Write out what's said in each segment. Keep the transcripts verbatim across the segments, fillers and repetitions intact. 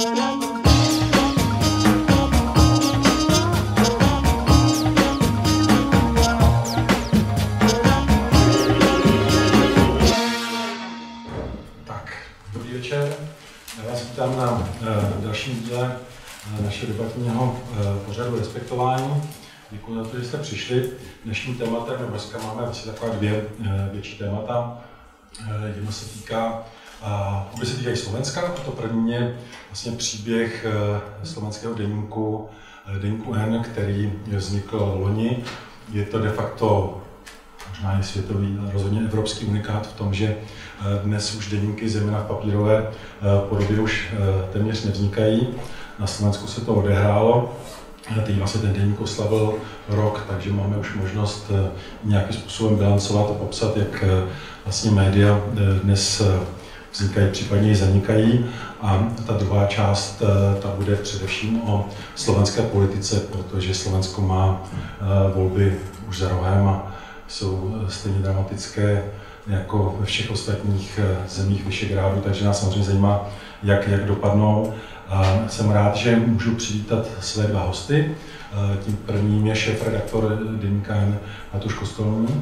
Já vás vítám na e, dalším díle e, našeho debatního e, pořadu Respektování. Děkuji za to, že jste přišli. Dnešním tématem, nebo dneska máme asi taková dvě e, větší témata. E, jedno se týká, obě se týkají Slovenska. To první je vlastně příběh e, slovenského deníku, e, deníku N, který vznikl loni. Je to de facto možná i světový, ale rozhodně evropský unikát v tom, že dnes už deníky zejména v papírové podobě už téměř nevznikají. Na Slovensku se to odehrálo. Teď vlastně ten deník oslavil rok, takže máme už možnost nějakým způsobem bilancovat a popsat, jak vlastně média dnes vznikají, případně i zanikají. A ta druhá část, ta bude především o slovenské politice, protože Slovensko má volby už za rohem a jsou stejně dramatické jako ve všech ostatních zemích Visegrádu, takže nás samozřejmě zajímá, jak, jak dopadnou. A jsem rád, že můžu přivítat své dva hosty. Tím prvním je šéfredaktor deníka N Matúš Kostolný.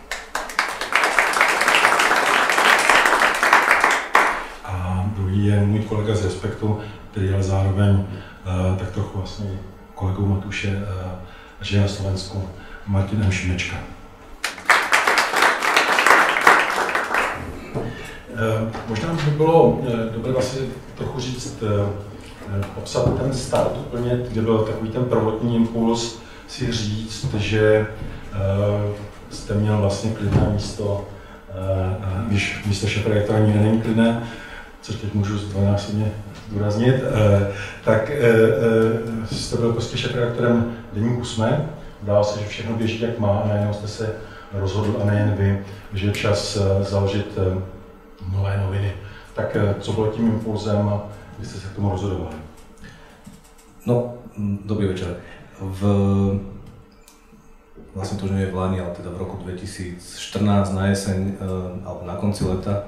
A druhý je můj kolega z Respektu, který je zároveň tak trochu vlastně kolegou Matúše a žije na Slovensku, Martin M. Šimečka. Možná by bylo dobré vlastně trochu říct, popsat ten start úplně, kde byl takový ten prvotní impuls si říct, že jste měl vlastně klidné místo, když místo šéfredaktora nikdy není klidné, což teď můžu dvojnásobně zdůraznit, tak jste byl prostě šéfredaktorem deníku Sme, dalo se, že všechno běží jak má, a najednou jste se rozhodl, a nejen vy, že je čas založit nové noviny. Tak co bylo tím impulzem a kdy jste se k tomu rozhodovali? No, dobrý večer. V, vlastne to, že nie je v Lani, ale teda v roku dvetisícštrnásť na jeseň, alebo na konci leta,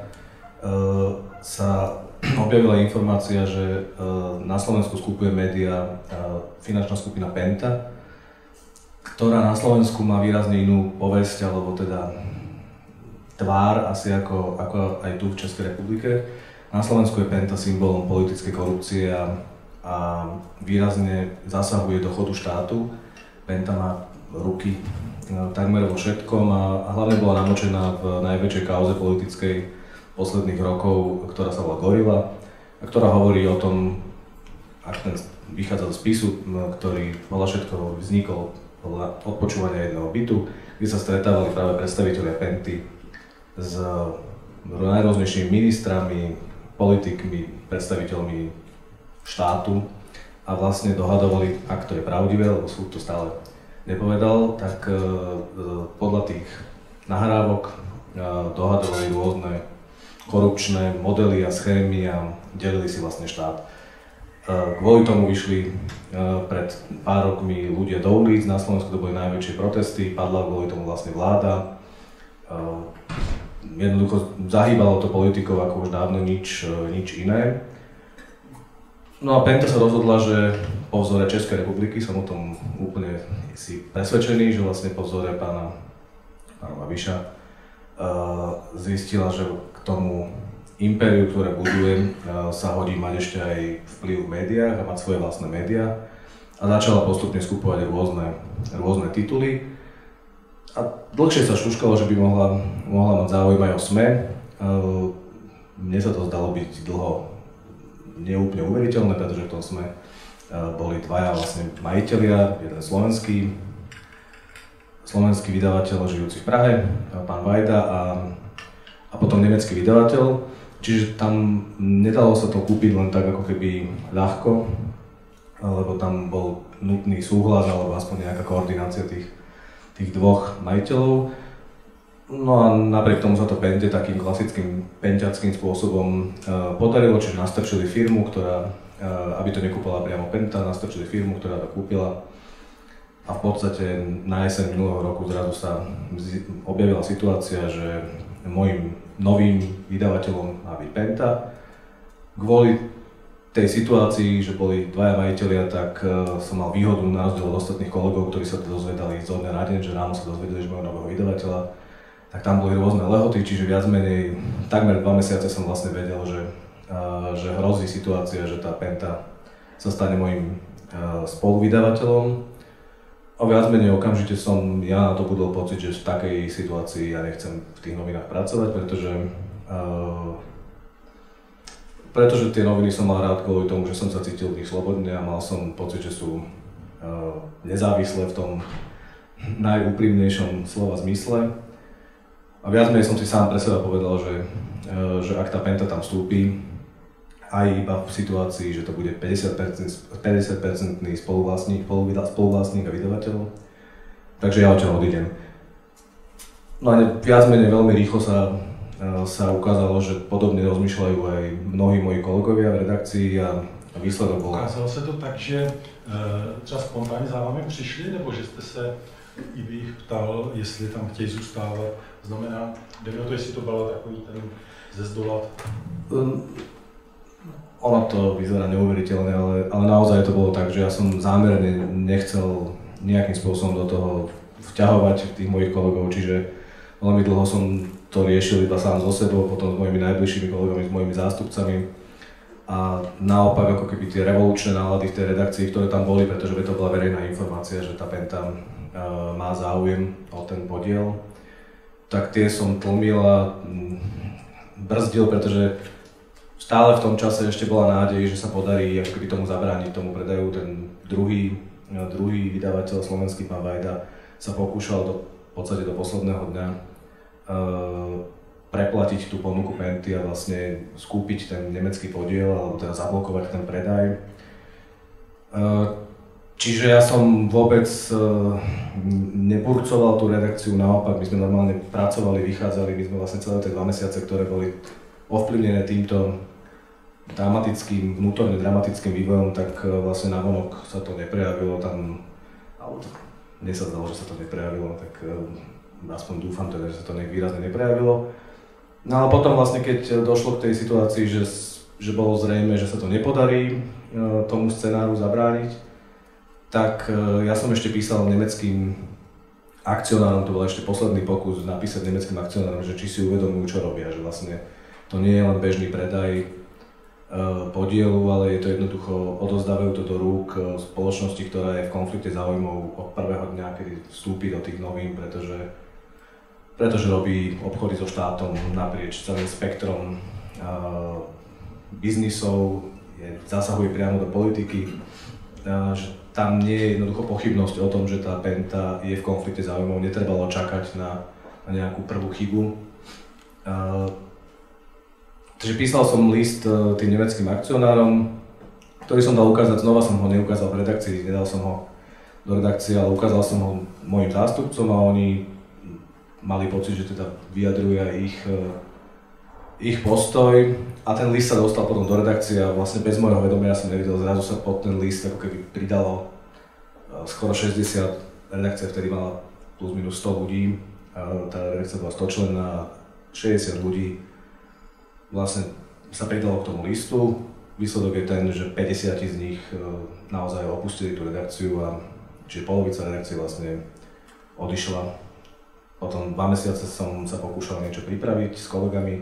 sa objavila informácia, že na Slovensku skupuje média finančná skupina Penta, ktorá na Slovensku má výrazne inú povesť, alebo teda tvár asi ako, ako aj tu v Českej republike. Na Slovensku je Penta symbolom politickej korupcie a, a výrazne zasahuje do chodu štátu. Penta má ruky takmer vo všetkom a, a hlavne bola namočená v najväčšej kauze politickej posledných rokov, ktorá sa volá Gorila a ktorá hovorí o tom, ak ten vychádza z spisu, ktorý podľa všetko vznikol podľa odpočúvania jedného bytu, kde sa stretávali práve predstavitelia Penty s najrôznejšími ministrami, politikmi, predstaviteľmi štátu a vlastne dohadovali, ak to je pravdivé, lebo súd to stále nepovedal, tak podľa tých nahrávok dohadovali rôzne korupčné modely a schémy a delili si vlastne štát. Kvôli tomu vyšli pred pár rokmi ľudia do ulic, na Slovensku to boli najväčšie protesty, padla kvôli tomu vlastne vláda. Jednoducho zahýbalo to politikov ako už dávno nič, nič iné. No a Penta sa rozhodla, že po vzore Českej republiky, som o tom úplne si presvedčený, že vlastne po vzore pána, pána Babiša zistila, že k tomu impériu, ktoré buduje, sa hodí mať ešte aj vplyv v médiách a mať svoje vlastné médiá a začala postupne skupovať rôzne, rôzne tituly. A dlhšie sa šuškalo, že by mohla, mohla mať záujem aj o Sme. Mne sa to zdalo byť dlho neúplne uveriteľné, pretože v tom Sme boli dvaja vlastne majitelia, jeden slovenský, slovenský vydavateľ žijúci v Prahe, pán Vajda, a, a potom nemecký vydavateľ. Čiže tam nedalo sa to kúpiť len tak ako keby ľahko, lebo tam bol nutný súhlas alebo aspoň nejaká koordinácia tých tých dvoch majiteľov. No a napriek tomu sa to Pente takým klasickým penťackým spôsobom uh, podarilo, čiže nastrčili firmu, ktorá, uh, aby to nekúpila priamo Penta, nastrčili firmu, ktorá to kúpila. A v podstate na jeseň minulého roku zrazu sa objavila situácia, že môjim novým vydavateľom má byť Penta. Kvôli tej situácii, že boli dvaja majitelia, tak uh, som mal výhodu na rozdiel od ostatných kolegov, ktorí sa to dozvedali zo dňa na deň, že ráno sa dozvedeli, že majú nového vydavateľa. Tak tam boli rôzne lehoty, čiže viac menej takmer dva mesiace som vlastne vedel, že, uh, že hrozí situácia, že tá Penta sa stane mojim uh, spoluvydavateľom. A viac menej okamžite som ja na to budol pocit, že v takej situácii ja nechcem v tých novinách pracovať, pretože uh, Pretože tie noviny som mal rád kvôli tomu, že som sa cítil v nich slobodne a mal som pocit, že sú uh, nezávislé v tom najúprimnejšom slova zmysle. A viac menej som si sám pre seba povedal, že, uh, že ak tá Penta tam vstúpi, aj iba v situácii, že to bude päťdesiat percent spoluvlastník, spoluvlastník a vydavateľ, takže ja odtiaľ odídem. No a viac menej veľmi rýchlo sa sa ukázalo, že podobne rozmýšľajú aj mnohí moji kolegovia v redakcii a výsledok bol. Ukázalo se to tak, že třeba spontánně za vámi přišli, nebo že jste se i vy jich ptal, jestli tam chtějí zůstávat? Znamená, jde mi o to, jestli to bylo takový ten ze zdola? Um, ono to vyzerá neuveriteľne, ale, ale naozaj to bolo tak, že ja som zámerne nechcel nejakým spôsobom do toho vťahovať tých mojich kolegov, čiže veľmi dlho som to riešil iba sám so sebou, potom s mojimi najbližšími kolegami, s mojimi zástupcami. A naopak ako keby tie revolučné nálady v tej redakcii, ktoré tam boli, pretože to bola verejná informácia, že tá Penta uh, má záujem o ten podiel, tak tie som tlmil a brzdil, pretože stále v tom čase ešte bola nádej, že sa podarí ako keby tomu zabrániť, tomu predaju. Ten druhý, druhý vydavateľ, slovenský pán Vajda, sa pokúšal do, v podstate do posledného dňa preplatiť tú ponuku Penty a vlastne skúpiť ten nemecký podiel alebo teda zablokovať ten predaj. Čiže ja som vôbec neburcoval tú redakciu, naopak my sme normálne pracovali, vychádzali, my sme vlastne celé tie dva mesiace, ktoré boli ovplyvnené týmto dramatickým, vnútorne dramatickým vývojom, tak vlastne navonok sa to neprejavilo tam, alebo mne sa zdalo, že sa to neprejavilo, tak aspoň dúfam teda, že sa to nejak výrazne neprejavilo. No ale potom vlastne, keď došlo k tej situácii, že, že bolo zrejme, že sa to nepodarí tomu scenáru zabrániť, tak ja som ešte písal nemeckým akcionárom, to bol ešte posledný pokus napísať nemeckým akcionárom, že či si uvedomujú, čo robia, že vlastne to nie je len bežný predaj podielu, ale je to jednoducho, odozdávajú to do rúk spoločnosti, ktorá je v konflikte záujmov od prvého dňa, kedy vstúpi do tých novín, pretože pretože robí obchody so štátom naprieč celým spektrom uh, biznisov, je, zasahuje priamo do politiky, uh, že tam nie je jednoducho pochybnosť o tom, že tá Penta je v konflikte záujmov, netrebalo čakať na, na nejakú prvú chybu. Uh, takže písal som list uh, tým nemeckým akcionárom, ktorý som dal ukázať, znova som ho neukázal v redakcii, nedal som ho do redakcie, ale ukázal som ho mojim zástupcom a oni mali pocit, že teda vyjadruje ich, ich postoj a ten list sa dostal potom do redakcie a vlastne bez môjho vedomia som nevidel, zrazu sa pod ten list ako keby pridalo skoro šesťdesiat, redakcia vtedy mala plus minus sto ľudí, tá redakcia bola stočlenná, šesťdesiat ľudí vlastne sa pridalo k tomu listu. Výsledok je ten, že päťdesiat z nich naozaj opustili tú redakciu a čiže polovica redakcie vlastne odišla. Potom dva mesiace som sa pokúšal niečo pripraviť s kolegami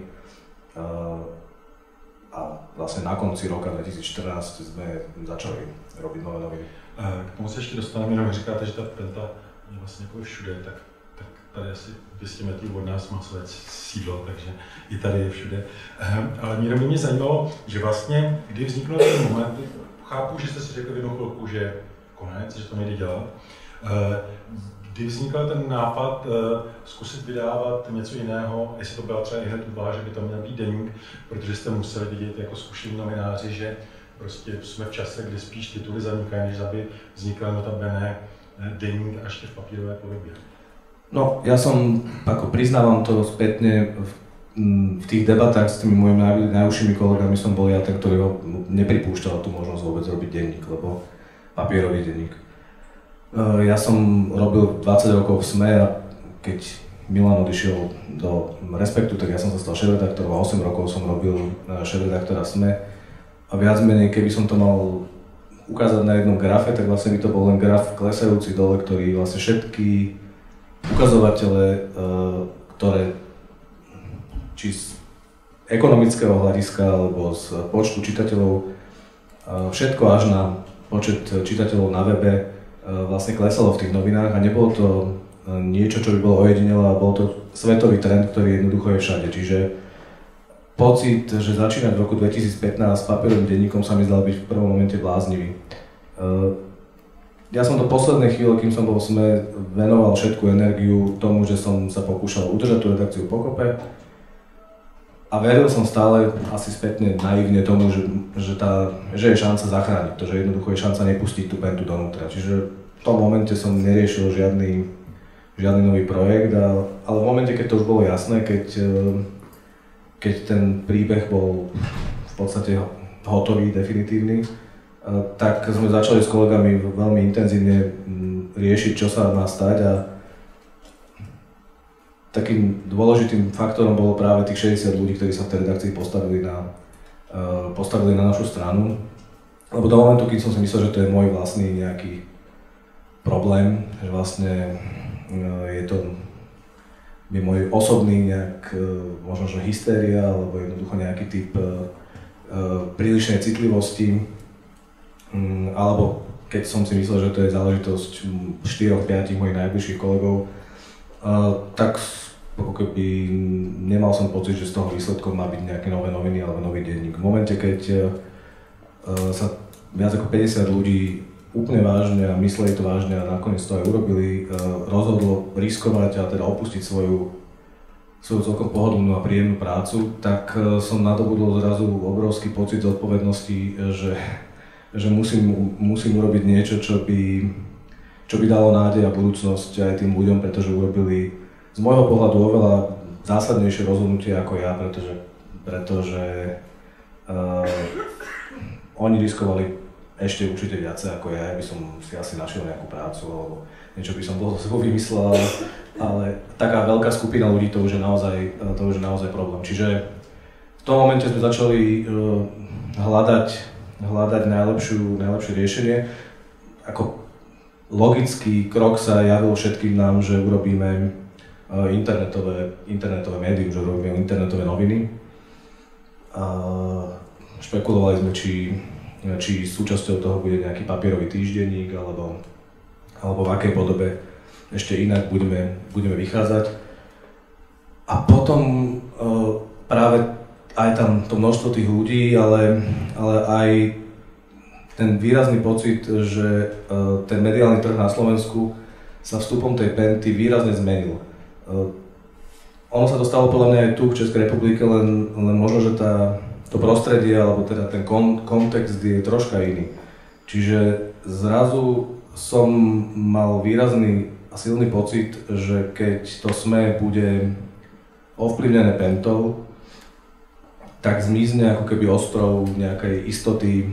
a vlastne na konci roka dvetisícštrnásť sme začali robiť nové noviny. K tomu se ještě dostaneme, jenom říkáte, že ta Penta je vlastně jako všude, tak, tak tady asi dvě stě metrů od nás má své sídlo, takže i tady je všude. Ale mě mě zajímalo, že vlastně, kdy vznikl ten moment, chápu, že jste si řekli v jednu chvilku, že konec, že to nejde dělat. Kdy vznikl ten nápad uh, zkusit vydávat něco jiného, jestli to byla třeba i hned udvá, že by to měl být deník, protože jste museli vidět jako zkušení novináři, že prostě jsme v čase, kdy spíš tituly zanikají, než aby vznikl notabene deník až v papírové podobě. No, ja som, ako priznávam to spätne, v, v tých debatách s tými mojimi naj, najúžšími kolegami som bol ja ten, ktorý ho nepripúšťal tú možnosť vôbec robiť denník, lebo papierový denník. Ja som robil dvadsať rokov v es em e a keď Milan odišiel do Respektu, tak ja som sa stal šéfredaktorom a osem rokov som robil šéfredaktora es em e. a viac menej, keby som to mal ukázať na jednom grafe, tak vlastne by to bol len graf klesajúci dole, ktorý vlastne všetky ukazovatele, ktoré či z ekonomického hľadiska alebo z počtu čitateľov, všetko až na počet čitateľov na webe vlastne klesalo v tých novinách a nebolo to niečo, čo by bolo ojedinelé, a bol to svetový trend, ktorý jednoducho je všade. Čiže pocit, že začínať v roku dvetisícpätnásť s papierovým denníkom sa mi zdal byť v prvom momente bláznivý. Ja som do poslednej chvíle, kým som bol v SME, venoval všetku energiu tomu, že som sa pokúšal udržať tú redakciu pokope a veril som stále, asi spätne naivne tomu, že, že, tá, že je šanca zachrániť to, že jednoducho je šanca nepustiť tú Pentu donútra. Čiže v tom momente som neriešil žiadny, žiadny nový projekt, a, ale v momente, keď to už bolo jasné, keď keď ten príbeh bol v podstate hotový, definitívny, tak sme začali s kolegami veľmi intenzívne riešiť, čo sa má stať, a takým dôležitým faktorom bolo práve tých šesťdesiat ľudí, ktorí sa v tej redakcii postavili na, postavili na našu stranu. Lebo do momentu, keď som si myslel, že to je môj vlastný nejaký problém, že vlastne je to by môj osobný nejak, možno že hystéria, alebo jednoducho nejaký typ uh, prílišnej citlivosti, um, alebo keď som si myslel, že to je záležitosť štyroch piatich mojich najbližších kolegov, uh, tak ako keby nemal som pocit, že z toho výsledkom má byť nejaké nové noviny alebo nový denník. V momente, keď uh, sa viac ako päťdesiat ľudí úplne vážne a mysleli to vážne a nakoniec to aj urobili, rozhodlo riskovať a teda opustiť svoju, svoju celkom pohodlnú a príjemnú prácu, tak som nadobudol zrazu obrovský pocit zodpovednosti, že, že musím, musím urobiť niečo, čo by, čo by dalo nádej a budúcnosť aj tým ľuďom, pretože urobili z môjho pohľadu oveľa zásadnejšie rozhodnutie ako ja, pretože, pretože uh, oni riskovali ešte určite viacej ako ja, by som si asi našiel nejakú prácu alebo niečo by som bol sebou vymyslel, ale, ale taká veľká skupina ľudí, to už je naozaj, to už je naozaj problém. Čiže v tom momente sme začali uh, hľadať, hľadať najlepšiu, najlepšie riešenie. Ako logický krok sa javil všetkým nám, že urobíme uh, internetové, internetové médium, že urobíme internetové noviny. Uh, špekulovali sme, či či súčasťou toho bude nejaký papierový týždenník, alebo, alebo v akej podobe ešte inak budeme, budeme vychádzať. A potom uh, práve aj tam to množstvo tých ľudí, ale, ale aj ten výrazný pocit, že uh, ten mediálny trh na Slovensku sa vstupom tej Penty výrazne zmenil. Uh, ono sa to stalo podľa mňa aj tu v Českej republike, len, len možno, že tá to prostredie, alebo teda ten kon, kontext je troška iný. Čiže zrazu som mal výrazný a silný pocit, že keď to SME bude ovplyvnené Pentou, tak zmizne ako keby ostrov nejakej istoty, e,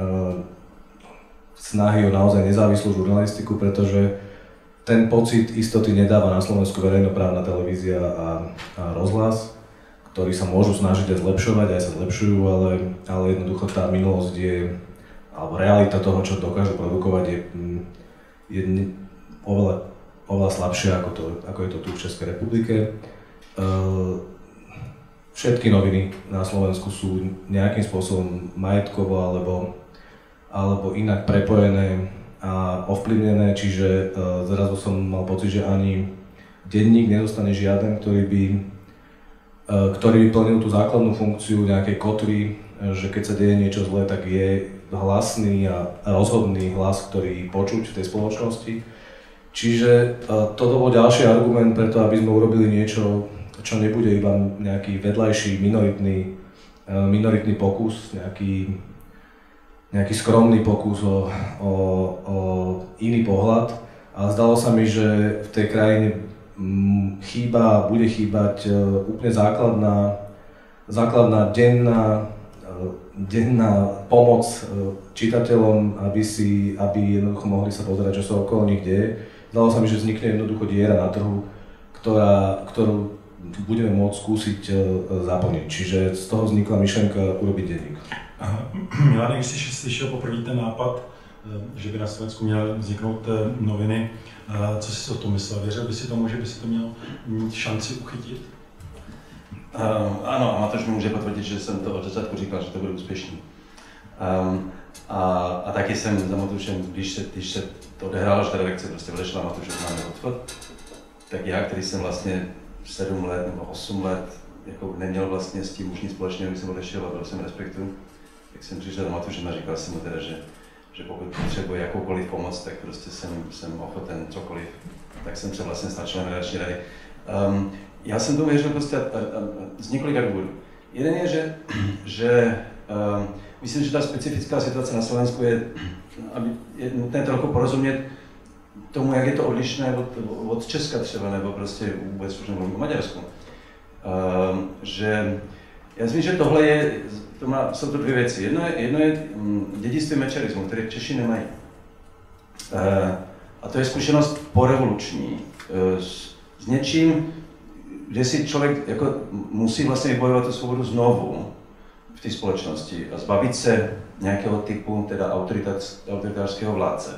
snahy o naozaj nezávislú žurnalistiku, pretože ten pocit istoty nedáva na Slovensku verejnoprávna televízia a, a rozhlas, ktorí sa môžu snažiť aj zlepšovať, aj sa zlepšujú, ale, ale jednoducho tá minulosť je, alebo realita toho, čo dokážu produkovať, je, je oveľa, oveľa slabšia, ako, to, ako je to tu v Českej republike. Všetky noviny na Slovensku sú nejakým spôsobom majetkovo alebo, alebo inak prepojené a ovplyvnené, čiže zrazu som mal pocit, že ani denník nedostane žiaden, ktorý by ktorý by plnil tú základnú funkciu nejakej kotvy, že keď sa deje niečo zlé, tak je hlasný a rozhodný hlas, ktorý počuť v tej spoločnosti. Čiže toto bol ďalší argument preto, aby sme urobili niečo, čo nebude iba nejaký vedľajší minoritný, minoritný pokus, nejaký, nejaký skromný pokus o, o, o iný pohľad. A zdalo sa mi, že v tej krajine chýba, bude chýbať úplne základná, základná denná, denná pomoc čitateľom, aby, si, aby jednoducho mohli sa pozerať, čo sa okolo nich deje. Zdalo sa mi, že vznikne jednoducho diera na trhu, ktorá, ktorú budeme môcť skúsiť zaplniť. Čiže z toho vznikla myšlienka urobiť denník. Milane, když jsi slyšel poprvé ten nápad, že by na Slovensku měly vzniknout noviny, co jsi o tom myslel? Věřil by si tomu, že by si to měl mít šanci uchytit? Uh, ano, a Matouš mi může potvrdit, že jsem to od začátku říkal, že to bude úspěšný. Um, a, a taky jsem za Matoušem, když se, když se to odehrálo, že ta redakce prostě odešla a Matouš oznámil odchod, tak já, který jsem vlastně sedm let nebo osm let jako neměl vlastně s tím už nic společného, když jsem odešel a byl jsem respektu, tak jsem přišel do Matouše a říkal jsem mu teda, že, že pokud potřebuje jakoukoliv pomoc, tak prostě jsem, jsem ochoten cokoliv. Tak jsem se vlastně stal členem redakční rady. Um, já jsem tomu věřil prostě a, a, a, z několika důvodů. Jeden je, že, že um, myslím, že ta specifická situace na Slovensku je, aby je nutné trochu porozumět tomu, jak je to odlišné od, od Česka třeba, nebo prostě vůbec už nemluvím o Maďarsku. Um, že já myslím, že tohle je, to má, jsou to dvě věci. Jedno je, jedno je um, dědictví mečiarismu, které Češi nemají. Uh, a to je zkušenost porevoluční. Uh, s, s něčím, kde si člověk jako musí vlastně vybojovat tu svobodu znovu v té společnosti a zbavit se nějakého typu, teda autoritářského vládce.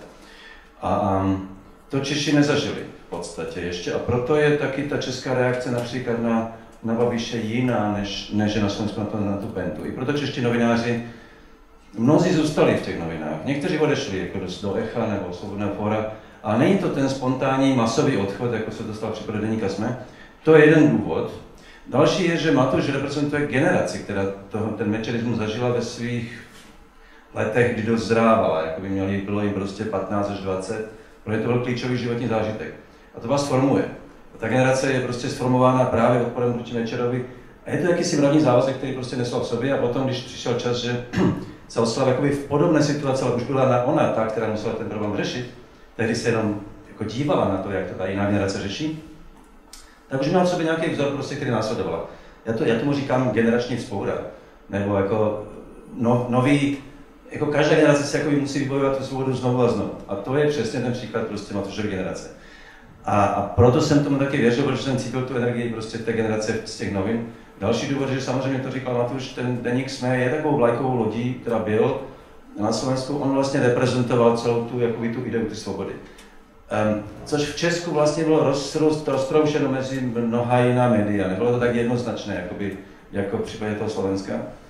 A um, to Češi nezažili v podstatě ještě a proto je taky ta česká reakce například na, na Babiše jiná, než, než je na Slovensku na, to, na tu Pentu. I proto čeští novináři, mnozí zůstali v těch novinách. Někteří odešli jako do, do Echa nebo Svobodného fóra, ale není to ten spontánní masový odchod, jako se dostal v případě deníka SME. To je jeden důvod. Další je, že Matouš reprezentuje generaci, která toho, ten mečiarismus zažila ve svých letech, kdy dozrávala, jako by měli, bylo jim prostě patnáct až dvacet, protože to byl klíčový životní zážitek. A to vás formuje. A ta generace je prostě sformována právě odporem proti Mečiarovi. A je to jakýsi mravní závazek, který prostě nesla v sobě a potom, když přišel čas, že se odstala jakoby v podobné situaci, ale už byla ona ta, která musela ten problém řešit, tehdy se jenom jako dívala na to, jak to ta jiná generace řeší, tak už měla v sobě nějaký vzor, prostě, který následovala. Já, to, já tomu říkám generační vzpoura, nebo jako no, nový, jako každá generace se jako musí vybojovat tu svobodu znovu a znovu. A to je přesně ten příklad prostě Matoušovy generace. A, a proto jsem tomu taky věřil, protože jsem cítil tu energii prostě té generace z těch novin. Další důvod, že samozřejmě to říkal Matouš, ten deník SME je takovou vlajkovou lodí, která byl na Slovensku, on vlastně reprezentoval celou tu, jakoby, tu ideu ty svobody. Um, což v Česku vlastně bylo roz, roz, roztroušeno mezi mnoha jiná média, nebylo to tak jednoznačné, jakoby, jako v případě toho Slovenska.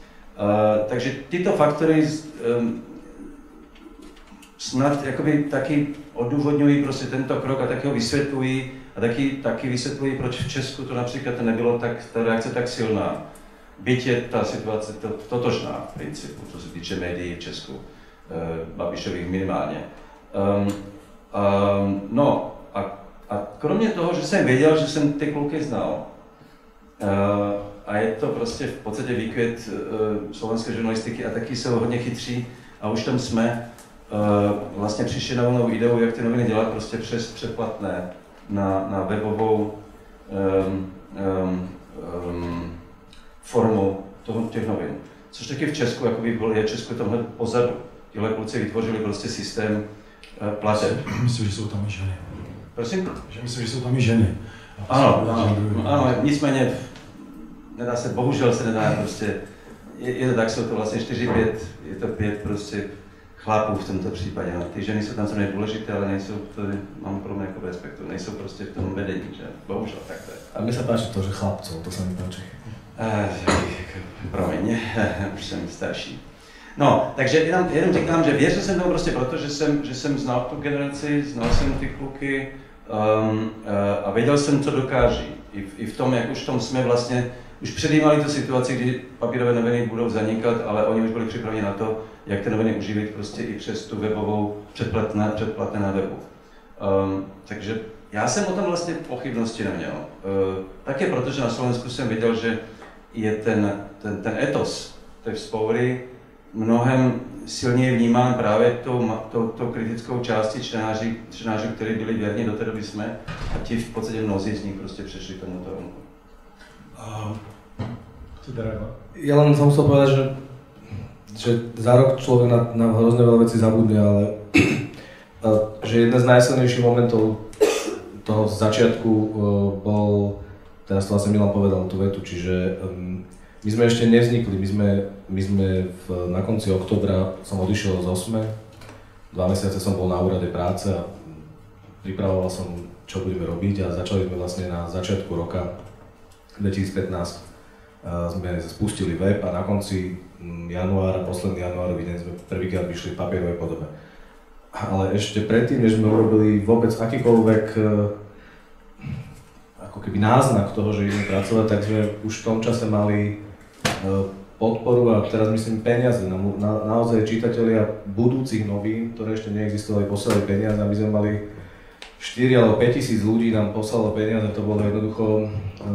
Uh, takže tyto faktory um, snad jakoby taky odůvodňují prostě tento krok a taky ho vysvětlují a taky, taky vysvětlují, proč v Česku to například nebylo tak, ta reakce tak silná. Byť je ta situace to, totožná v principu, co se týče médií v Česku, uh, Babišových minimálně. Um, Um, no a, a kromě toho, že jsem věděl, že jsem ty kluky znal, uh, a je to prostě v podstatě výkvět uh, slovenské žurnalistiky a taky jsou hodně chytří a už tam jsme uh, vlastně přišli na novou ideu, jak ty noviny dělat prostě přes předplatné na, na webovou um, um, um, formu toho, těch novin. Což taky v Česku, jakoby byl, je Česku tomhle pozadu. Tyhle kluci vytvořili prostě systém plateb. Myslím, že jsou tam i ženy. Prosím? Že myslím, že jsou tam i ženy. Ano, ano, ano, nicméně nedá se, bohužel se nedá prostě, je, je to tak, jsou to vlastně čtyři, pět, je to pět prostě chlapů v tomto případě. No. Ty ženy jsou tam co důležité, ale nejsou, to mám pro mě jako respektu, nejsou prostě v tom vedení, že? Bohužel, tak to je. A mně se páči to, že chlapcov, to se mi páči. Uh, promiň, už jsem starší. No, takže jenom, jenom říkám, že věřil jsem tomu prostě proto, že jsem, že jsem znal tu generaci, znal jsem ty kluky um, uh, a věděl jsem, co dokáží. I v, I v tom, jak už v tom jsme vlastně, už předjímali tu situaci, kdy papírové noviny budou zanikat, ale oni už byli připraveni na to, jak ty noviny uživit prostě i přes tu webovou předplatné, předplatné na webu. Um, takže já jsem o tom vlastně pochybnosti neměl. Uh, také proto, že na Slovensku jsem viděl, že je ten, ten, ten etos té vzpoury mnohem silněji vnímán právě tou, tou, tou kritickou částí čtenářů, čtenářů, kteří byli věrní do té doby jsme, a ti v podstatě mnozí z nich prostě přešli tomuto rovnku. Ja len som chcel povedať, že, že za rok človek na, na hrozne veľa vecí zabudne, ale že jeden z najsilnejších momentov toho začiatku bol, teraz to vlastne Milan povedal tú vetu, čiže um, my sme ešte nevznikli, my sme, my sme v, na konci októbra som odišiel z Osme, dva mesiace som bol na úrade práce a pripravoval som, čo budeme robiť a začali sme vlastne na začiatku roka dvetisícpätnásť. Sme spustili web a na konci januára, posledný januárový deň sme prvýkrát vyšli v papierovej podobe. Ale ešte predtým, než sme urobili vôbec akýkoľvek ako keby náznak toho, že ideme pracovať, tak sme už v tom čase mali podporu a teraz myslím peniaze. Na, na, naozaj čitatelia budúcich novín, ktoré ešte neexistovali, posielali peniaze a my sme mali štyri alebo päť tisíc ľudí nám poslalo peniaze. To bolo jednoducho,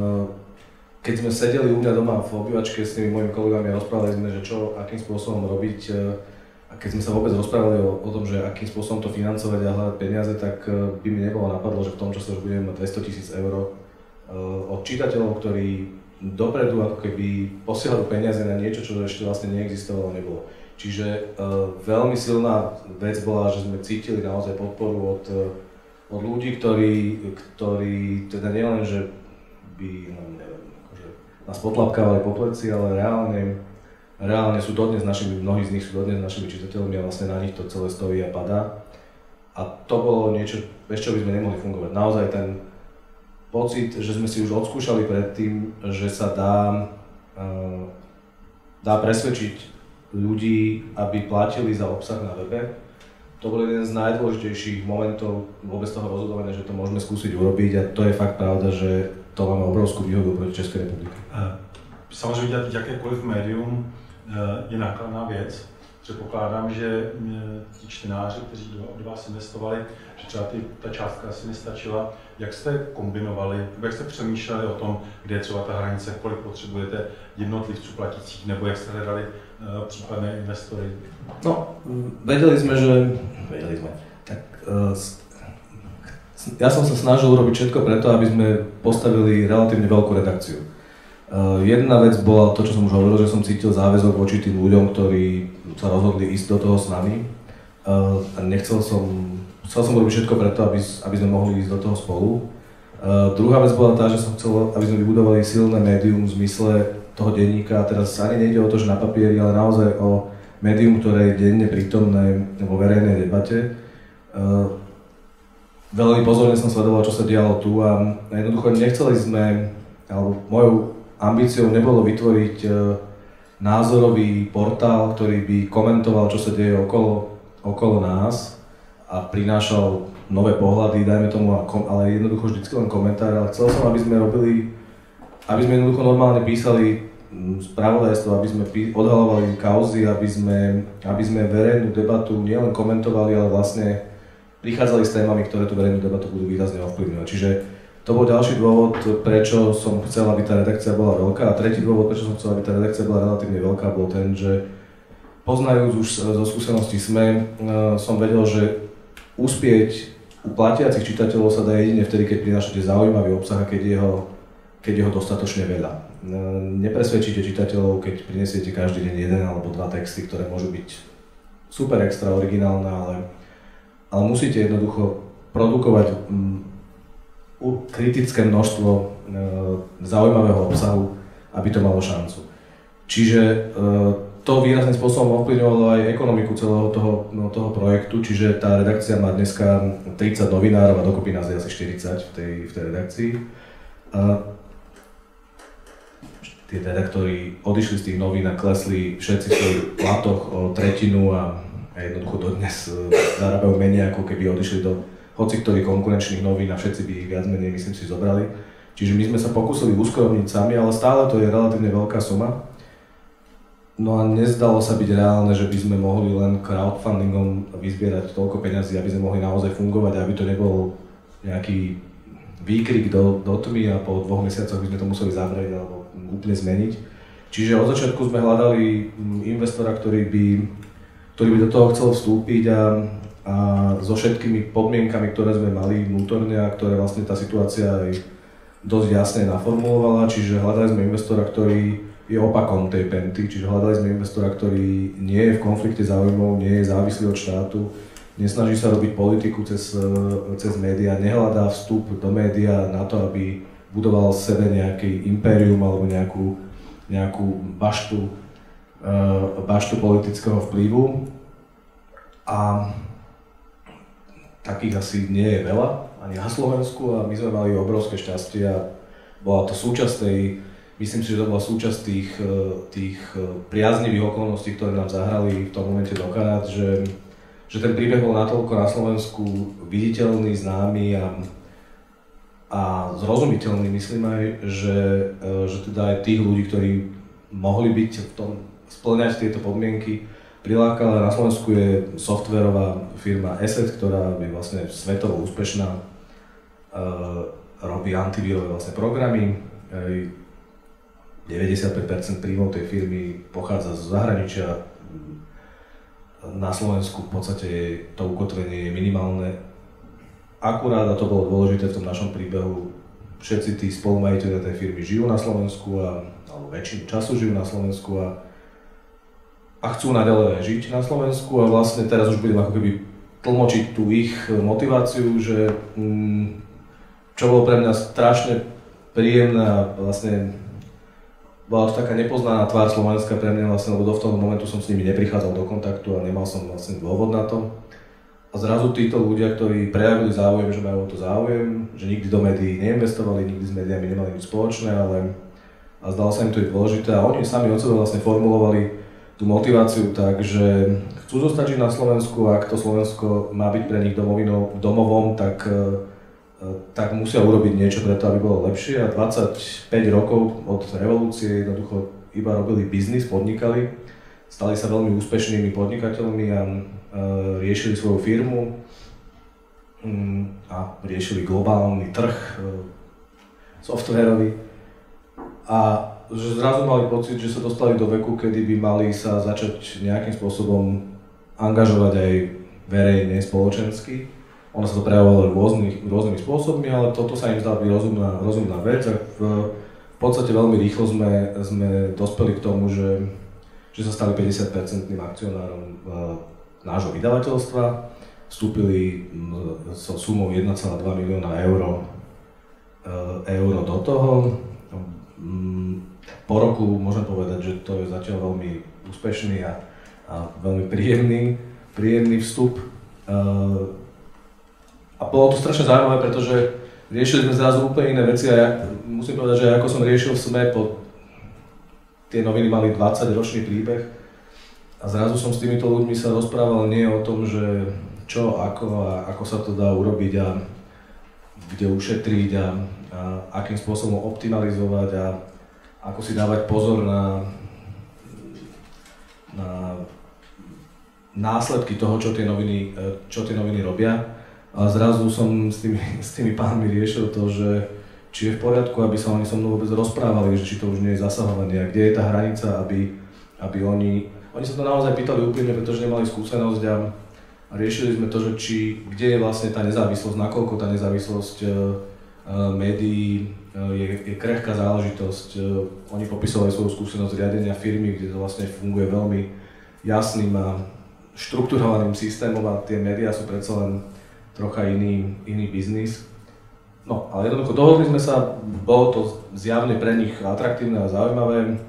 keď sme sedeli u mňa doma v obývačke s tými mojimi kolegami a rozprávali sme, že čo, akým spôsobom robiť, a keď sme sa vôbec rozprávali o, o tom, že akým spôsobom to financovať a hľadať peniaze, tak by mi nebolo napadlo, že v tom čase už budeme mať dvestotisíc eur od čitateľov, ktorí dopredu ako keby posielajú peniaze na niečo, čo ešte vlastne neexistovalo, nebolo. Čiže uh, veľmi silná vec bola, že sme cítili naozaj podporu od, od ľudí, ktorí, ktorí teda nielen, že by no, neviem, akože nás potlapkávali po pleci, ale reálne, reálne sú dodnes našimi, mnohí z nich sú dodnes našimi čitateľmi a vlastne na nich to celé stojí a padá. A to bolo niečo, bez čo by sme nemohli fungovať. Naozaj ten pocit, že sme si už odskúšali predtým, že sa dá, uh, dá presvedčiť ľudí, aby platili za obsah na webe. To bol jeden z najdôležitejších momentov vôbec toho rozhodovania, že to môžeme skúsiť urobiť a to je fakt pravda, že to máme obrovskú výhodu proti České republiky. Samozřejmě dělat jakékoliv médium je nákladná věc. Předpokládám, že ti čtenáři, kteří od vás investovali, že třeba ty, ta částka asi nestačila. Jak jste kombinovali, jak jste přemýšleli o tom, kde je třeba ta hranice, kolik potřebujete jednotlivců platících, nebo jak jste hledali uh, případné investory? No, vedeli sme, že... Vedeli sme. Tak, uh, ja som sa snažil urobiť všetko preto, aby sme postavili relatívne veľkú redakciu. Uh, jedna vec bola to, čo som už hovoril, že som cítil záväzok voči tým ľuďom, ktorí sa rozhodli ísť do toho s nami. Uh, a nechcel som, chcel som urobiť všetko preto, aby, aby sme mohli ísť do toho spolu. Uh, druhá vec bola tá, že som chcel, aby sme vybudovali silné médium v zmysle toho denníka. Teraz ani nejde o to, že na papieri, ale naozaj o médium, ktoré je denne prítomné vo verejnej debate. Uh, veľmi pozorne som sledoval, čo sa dialo tu a jednoducho nechceli sme, alebo mojou ambíciou nebolo vytvoriť uh, názorový portál, ktorý by komentoval, čo sa deje okolo, okolo nás a prinášal nové pohľady, dajme tomu, ale jednoducho vždycky len komentár, ale chcel som, aby sme robili, aby sme jednoducho normálne písali spravodajstvo, aby sme odhalovali kauzy, aby sme, aby sme verejnú debatu nielen komentovali, ale vlastne prichádzali s témami, ktoré tú verejnú debatu budú výrazne ovplyvňovať. Čiže to bol ďalší dôvod, prečo som chcel, aby tá redakcia bola veľká. A tretí dôvod, prečo som chcel, aby tá redakcia bola relatívne veľká, bol ten, že poznajúc už zo skúseností SME, som vedel, že uspieť u platiacich čitateľov sa dá jedine vtedy, keď prinášate zaujímavý obsah a keď je ho, keď je ho dostatočne veľa. Nepresvedčíte čitateľov, keď prinesiete každý deň jeden alebo dva texty, ktoré môžu byť super extra originálne, ale, ale musíte jednoducho produkovať kritické množstvo e, zaujímavého obsahu, aby to malo šancu. Čiže e, to výrazným spôsobom ovplyvňovalo aj ekonomiku celého toho, no, toho projektu, čiže tá redakcia má dneska tridsať novinárov a dokopy nás je asi štyridsať v tej, v tej redakcii. A tí redaktori odišli z tých novín a klesli všetci v svojich platoch o tretinu a, a jednoducho dodnes zarábajú menej, ako keby odišli do hoci ktorých konkurenčných novín a všetci by ich viac menej, myslím si, zobrali. Čiže my sme sa pokúsili uskromniť sami, ale stále to je relatívne veľká suma. No a nezdalo sa byť reálne, že by sme mohli len crowdfundingom vyzbierať toľko peňazí, aby sme mohli naozaj fungovať, aby to nebol nejaký výkrik do, do tmy a po dvoch mesiacoch by sme to museli zavrieť alebo úplne zmeniť. Čiže od začiatku sme hľadali investora, ktorý by, ktorý by do toho chcel vstúpiť a a so všetkými podmienkami, ktoré sme mali vnútorne a ktoré vlastne tá situácia aj dosť jasne naformulovala, čiže hľadali sme investora, ktorý je opakom tej Penty, čiže hľadali sme investora, ktorý nie je v konflikte záujmov, nie je závislý od štátu, nesnaží sa robiť politiku cez, cez médiá, nehľadá vstup do médiá na to, aby budoval sebe nejaký impérium alebo nejakú, nejakú baštu, uh, baštu politického vplyvu. A takých asi nie je veľa, ani na Slovensku, a my sme mali obrovské šťastie a bola to súčasť tej, myslím si, že to bola súčasť tých, tých priaznivých okolností, ktoré nám zahrali v tom momente do karát, že, že ten príbeh bol natoľko na Slovensku viditeľný, známy a a zrozumiteľný, myslím aj, že, že teda aj tých ľudí, ktorí mohli byť v tom, spĺňať tieto podmienky, prilákala. Na Slovensku je softwarová firma Asset, ktorá je vlastne svetovo úspešná, e, robí antivírové vlastne programy. E, deväťdesiatpäť percent príjmov tej firmy pochádza z zahraničia. Na Slovensku v podstate to ukotvenie je minimálne. Akurát, a to bolo dôležité v tom našom príbehu, všetci tí spolumajiteľia tej firmy žijú na Slovensku, a, alebo väčšinu času žijú na Slovensku a, a chcú naďalej žiť na Slovensku, a vlastne teraz už budem ako keby tlmočiť tú ich motiváciu, že mm, čo bolo pre mňa strašne príjemné a vlastne bola to taká nepoznaná tvár Slovenska pre mňa vlastne, lebo do v tom momentu som s nimi neprichádzal do kontaktu a nemal som vlastne dôvod na to. A zrazu títo ľudia, ktorí prejavili záujem, že majú o to záujem, že nikdy do médií neinvestovali, nikdy s médiami nemali nič spoločné, ale a zdalo sa im to je dôležité, a oni sami od seba vlastne formulovali tú motiváciu tak, že chcú zostať žiť na Slovensku, a ak to Slovensko má byť pre nich domovinou, domovom, tak, tak musia urobiť niečo preto, aby bolo lepšie. A dvadsaťpäť rokov od revolúcie jednoducho iba robili biznis, podnikali, stali sa veľmi úspešnými podnikateľmi a riešili svoju firmu a riešili globálny trh softwarový, a že zrazu mali pocit, že sa dostali do veku, kedy by mali sa začať nejakým spôsobom angažovať aj verejne, spoločensky. Ono sa to prejavovalo rôznych, rôznymi spôsobmi, ale toto sa im zdala byť rozumná, rozumná vec, a v, v podstate veľmi rýchlo sme, sme dospeli k tomu, že, že sa stali päťdesiat percentným akcionárom nášho vydavateľstva, vstúpili so sumou jeden celá dva milióna eur, eur do toho. Po roku môžem povedať, že to je zatiaľ veľmi úspešný a, a veľmi príjemný, príjemný vstup. A bolo to strašne zaujímavé, pretože riešili sme zrazu úplne iné veci, a ja musím povedať, že ako som riešil v SME, po tie noviny mali dvadsaťročný príbeh, a zrazu som s týmito ľuďmi sa rozprával nie o tom, že čo, ako a ako sa to dá urobiť a kde ušetriť a, a akým spôsobom optimalizovať a ako si dávať pozor na, na následky toho, čo tie noviny, čo tie noviny robia. A zrazu som s tými, s tými pánmi riešil to, že či je v poriadku, aby sa oni so mnou vôbec rozprávali, že či to už nie je zasahovanie a kde je tá hranica, aby, aby oni Oni sa to naozaj pýtali úprimne, pretože nemali skúsenosť, a, a riešili sme to, že či, kde je vlastne tá nezávislosť, nakoľko tá nezávislosť uh, médií uh, je, je krehká záležitosť. Uh, oni popisovali svoju skúsenosť riadenia firmy, kde to vlastne funguje veľmi jasným a štrukturovaným systémom, a tie médiá sú predsa len trocha iný, iný biznis. No, ale jednoducho dohodli sme sa, bolo to zjavne pre nich atraktívne a zaujímavé.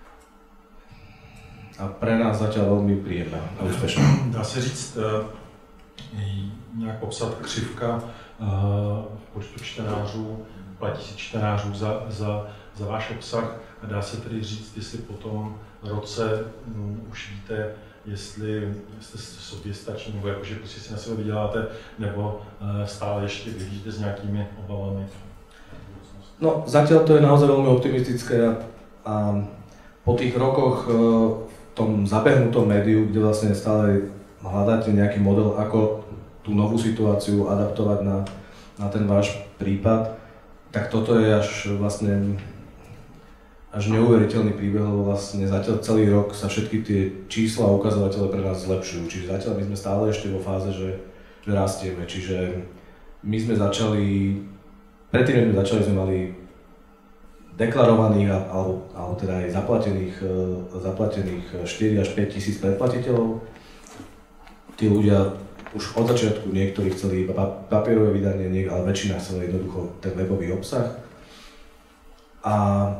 A pre nás zatiaľ veľmi príjemné a úspešné. Dá se říct, nějak popsat křivka v počtu čtenářů, platí si čtenářů za, za, za váš obsah, a dá se tedy říct, jestli po tom roce um, už víte, jestli jste sobě stačí, nebo jakože prostě si na sebe vyděláte, nebo uh, stále ještě vyhlížíte s nějakými obavami? No, zatiaľ to je naozaj veľmi optimistické, a, a po tých rokoch v tom zabehnutom médiu, kde vlastne stále hľadáte nejaký model, ako tú novú situáciu adaptovať na, na ten váš prípad, tak toto je až vlastne až neuveriteľný príbeh, lebo vlastne zatiaľ celý rok sa všetky tie čísla a ukazovatele pre nás zlepšujú. Čiže zatiaľ my sme stále ešte vo fáze, že, že rastieme. Čiže my sme začali, predtým sme začali, sme mali deklarovaných, alebo, alebo teda aj zaplatených, zaplatených štyri až päť tisíc predplatiteľov. Tí ľudia už od začiatku niektorí chceli iba papierové vydanie, ale väčšina chcela jednoducho ten webový obsah. A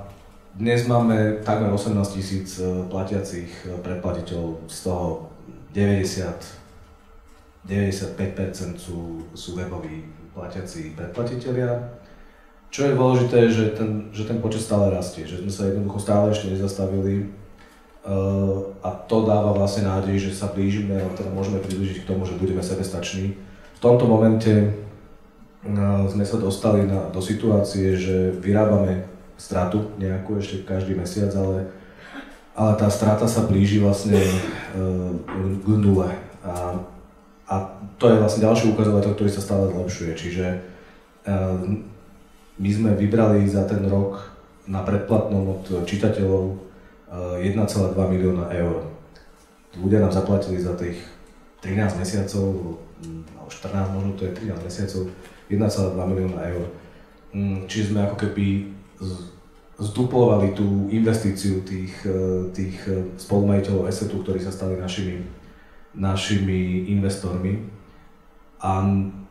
dnes máme takmer osemnásť tisíc platiacich predplatiteľov, z toho deväťdesiat, deväťdesiatpäť percent sú, sú weboví platiaci predplatitelia. Čo je dôležité, že ten, že ten počet stále rastie, že sme sa jednoducho stále ešte nezastavili uh, a to dáva vlastne nádej, že sa blížime, ale teda môžeme priblížiť k tomu, že budeme sebestační. V tomto momente uh, sme sa dostali na, do situácie, že vyrábame stratu nejakú ešte každý mesiac, ale, ale tá strata sa blíži vlastne uh, k nule. A, a to je vlastne ďalší ukazovateľ, ktorý sa stále zlepšuje, čiže uh, my sme vybrali za ten rok na predplatnom od čitateľov jeden celá dva milióna eur. Ľudia nám zaplatili za tých trinásť mesiacov, alebo štrnásť, možno to je trinásť mesiacov, jeden celá dva milióna eur. Čiže sme ako keby zduplovali tú investíciu tých, tých spolumajiteľov Esetu, ktorí sa stali našimi, našimi investormi. A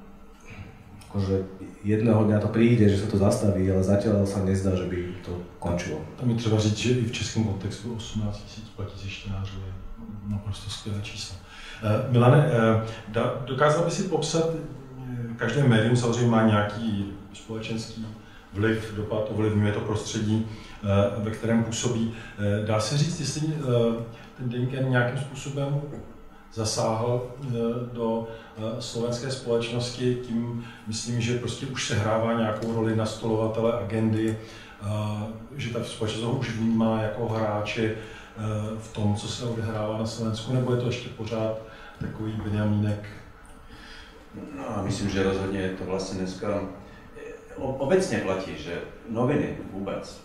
akože jedného dňa to príde, že sa to zastaví, ale zatiaľ sa nezdá, že by to končilo. Tam je třeba říct, že i v českém kontextu osmnáct tisíc platících čtenářů je naprosto skvělé číslo. Eh, Milane, eh, dokázal by si popsat, každé médium samozřejmě má nějaký společenský vliv, dopad, ovlivňuje to prostředí, eh, ve kterém působí. Eh, dá se říct, jestli eh, ten Deník N nějakým způsobem zasáhl do slovenské společnosti, tím myslím, že prostě už sehrává nějakou roli nastolovatele agendy, že ta společnost ho už vnímá jako hráče v tom, co se odehrává na Slovensku, nebo je to ještě pořád takový Benjamínek? No, myslím, že rozhodně je to vlastně dneska obecně platí, že noviny vůbec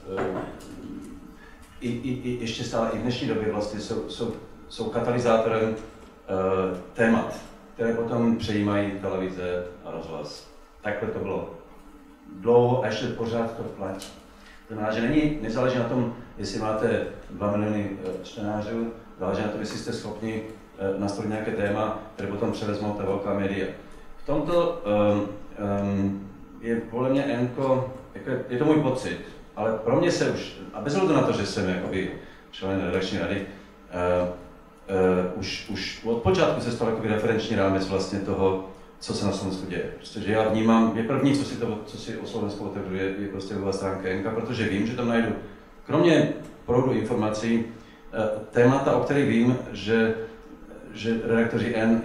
i, i, i ještě stále i v dnešní době vlastně jsou, jsou, jsou katalyzátorem Uh, témat, které potom přejímají televize a rozhlas. Takhle to bylo dlouho a ještě pořád to platí. To znamená, že není, nezáleží na tom, jestli máte dva miliony čtenářů, záleží na tom, jestli jste schopni uh, nastolit nějaké téma, které potom převezmou ta velká média. V tomto um, um, je podle mě Enko, jako je to můj pocit, ale pro mě se už, a bez ohledu na to, že jsem jakoby člen redakční rady, uh, Uh, už, už od počátku se stal takový referenční rámec vlastně toho, co se na Slovensku děje. Protože já vnímám, je první, co si, to, co si o Slovensku otevřu, je, je prostě webová stránka Enka, protože vím, že tam najdu, kromě proudu informací, uh, témata, o kterých vím, že, že redaktoři N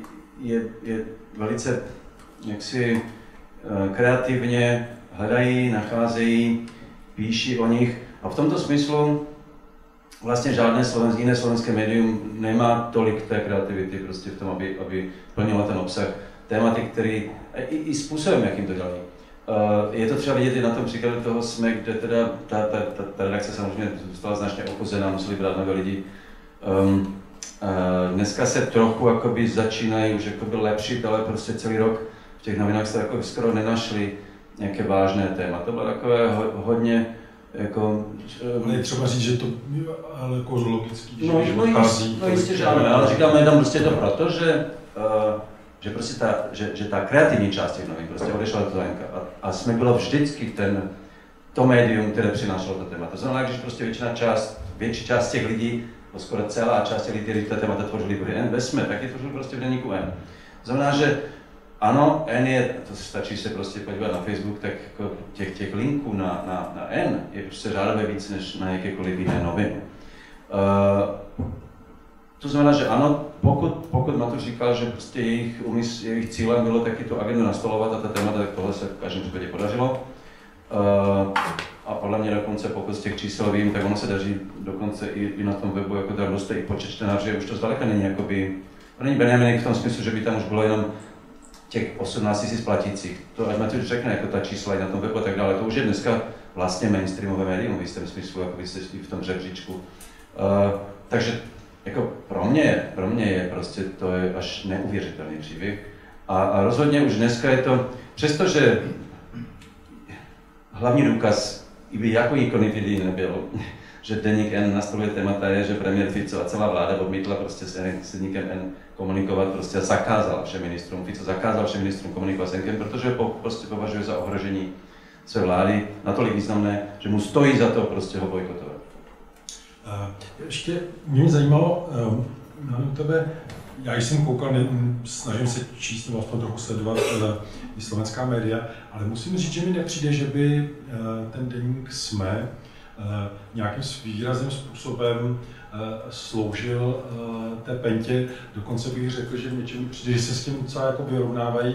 je, je velice jaksi uh, kreativně hledají, nacházejí, píší o nich. A v tomto smyslu vlastně žádné slovenské, jiné slovenské médium nemá tolik té kreativity prostě v tom, aby, aby plnilo ten obsah. Tématy, který, i, i způsobem, jakým to dělají. Uh, je to třeba vidět i na tom příkladu toho S M E, kde teda ta, ta, ta, ta redakce samozřejmě zůstala značně ochuzená, museli brát nové lidi. Um, uh, dneska se trochu jakoby začínají už jakoby lepšit, ale prostě celý rok v těch novinách se jako skoro nenašli nějaké vážné téma. To bylo takové ho, hodně jako... Ale je třeba říct, že to ale jako logický, no, že no, odchází... No jistě, že ano, ale říkáme tam prostě to proto, že, uh, že prostě ta, že, že ta kreativní část těch novin prostě odešla do Enka a, a jsme bylo vždycky ten, to médium, které přinášelo to téma. To znamená, když prostě většina část, větší část těch lidí, skoro celá část těch lidí, kteří to témata tvořili v N, ve S M E, tak je tvořili prostě v Deníku N. To znamená, že ano, N je, to stačí se prostě podívat na Facebook, tak jako těch, těch linků na, na, na N je prostě řádově víc než na jakékoliv jiné noviny. Uh, to znamená, že ano, pokud, pokud Matuš říkal, že prostě jejich, umysl, jejich cílem bylo taky tu agendu nastolovat a ta témata, tak tohle se v každém případě podařilo. Uh, a podle mě dokonce, pokud z těch čísel vím, tak ono se daří dokonce i, i na tom webu, jako tam roste i počet čtenářů, už to zdaleka není jakoby, to není Benjamínek v tom smyslu, že by tam už bylo jenom těch osmnáct tisíc platících. To ať Matuš řekne, jako ta čísla i na tom webu a tak dále, to už je dneska vlastně mainstreamové médium v jistém smyslu, jako vy jste v tom žebříčku. Uh, takže jako pro mě, pro mě je prostě to je až neuvěřitelný příběh. A, a rozhodně už dneska je to, přestože hlavní důkaz, i by jakýkoliv jiný nebyl, že Deník N nastoluje témata je, že premiér Fico a celá vláda odmítla prostě s Deníkem N komunikovat, prostě zakázal všem ministrům, Fico zakázal všem ministrům komunikovat s Enkem, protože ho po, prostě považuje za ohrožení své vlády natolik významné, že mu stojí za to prostě ho bojkotovat. Ještě mě zajímalo na tebe, já jsem koukal, ne, snažím se číst nebo aspoň trochu sledovat i slovenská média, ale musím říct, že mi nepřijde, že by ten deník SME nějakým výrazným způsobem sloužil té Pentě. Dokonce bych řekl, že něčemu přijde, že se s tím docela jako vyrovnávají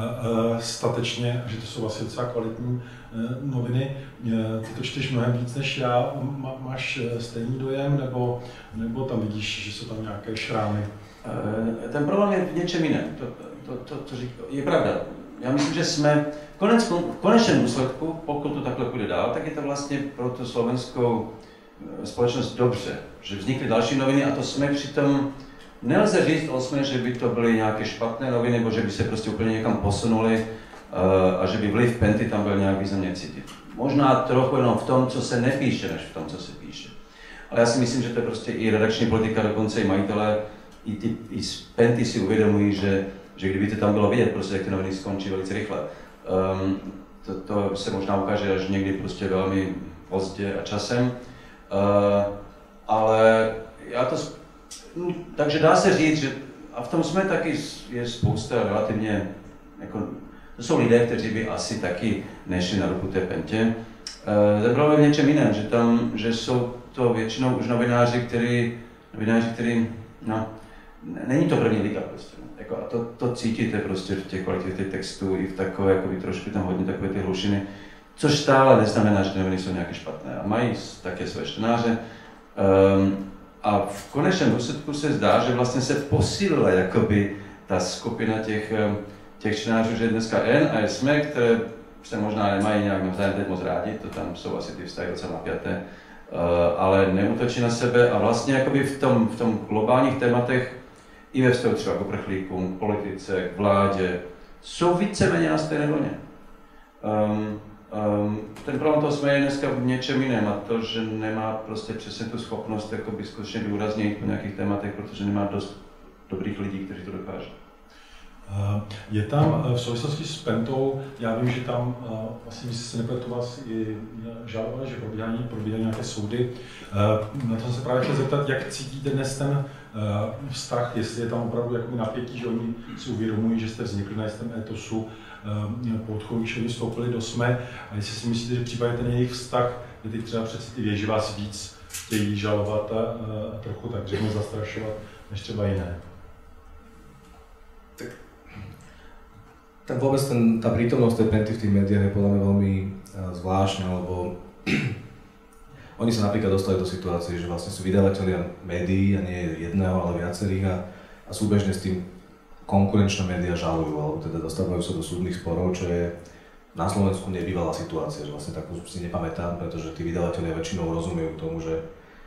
statečně a že to jsou vlastně docela kvalitní noviny. Ty to čteš mnohem víc než já. Máš stejný dojem, nebo, nebo tam vidíš, že jsou tam nějaké šrámy? Ten problém je v něčem jiném. To, to, to, to řík, je pravda. Já myslím, že jsme konec, v konečném důsledku, pokud to takhle půjde dál, tak je to vlastně pro tu slovenskou společnost dobře, že vznikly další noviny a to jsme přitom, nelze říct o SME, že by to byly nějaké špatné noviny, nebo že by se prostě úplně někam posunuli a že by vliv Penty tam byl nějak významně cítit. Možná trochu jenom v tom, co se nepíše, než v tom, co se píše. Ale já si myslím, že to je prostě i redakční politika, dokonce i majitelé, i, ty, i z Penty si uvědomují, že, že kdyby to tam bylo vidět, prostě jak ty noviny skončí velice rychle. Um, to, to se možná ukáže až někdy prostě velmi pozdě a časem. Uh, ale já to, no, takže dá se říct, že a v tom jsme taky je spousta relativně, jako, to jsou lidé, kteří by asi taky nešli na ruku té Pentě. Uh, to bylo v něčem jiném, že tam, že jsou to většinou už novináři, který, novináři, který, no, není to první liga prostě. Jako, a to, to cítíte prostě v těch kvalitě těch textů i v takové, jakoby trošku tam hodně takové ty hlušiny. Což stále neznamená, že ty noviny jsou nějaké špatné a mají také své čtenáře. Um, a v konečném důsledku se zdá, že vlastně se posílila jakoby ta skupina těch, těch čtenářů, že je dneska N a SME, které se možná nemají nějak navzájem teď moc rádi, to tam jsou asi ty vztahy docela napjaté, uh, ale neútočí na sebe a vlastně jakoby v tom, v tom globálních tématech i ve vztahu třeba k uprchlíkům, k politice, k vládě, jsou víceméně na stejné vlně. Um, Um, ten problém toho SME je dneska v něčem jiném a to, že nemá prostě přesně tu schopnost jakoby skutečně důraznit po nějakých tématech, protože nemá dost dobrých lidí, kteří to dokáží. Je tam v souvislosti s Pentou, já vím, že tam vlastně, když se nepletu vás i žalovali, že probíhají, probíhají nějaké soudy. Na to se právě chtěl zeptat, jak cítíte dnes ten vztah, jestli je tam opravdu jakoby napětí, že oni si uvědomují, že jste vznikli na jistém etosu, po odchodu, když oni vstoupili do SME, a jestli si myslíte, že případně ten jejich vztah, kde teď třeba přeci ty věži vás víc chtějí žalovat a, a trochu tak řeknu zastrašovat, než třeba jiné. Tak, tak vôbec ten, tá prítomnosť tej Penty v tých médiách je podľa mňa veľmi zvláštna, lebo oni sa napríklad dostali do situácie, že vlastne sú vydavatelia médií, a nie jedného, ale viacerých a, a súbežne s tým konkurenčné médiá žalujú, alebo teda dostávajú sa do súdnych sporov, čo je na Slovensku nebývalá situácia, že vlastne takú si nepamätám, pretože tí vydavatelia väčšinou rozumejú tomu, že,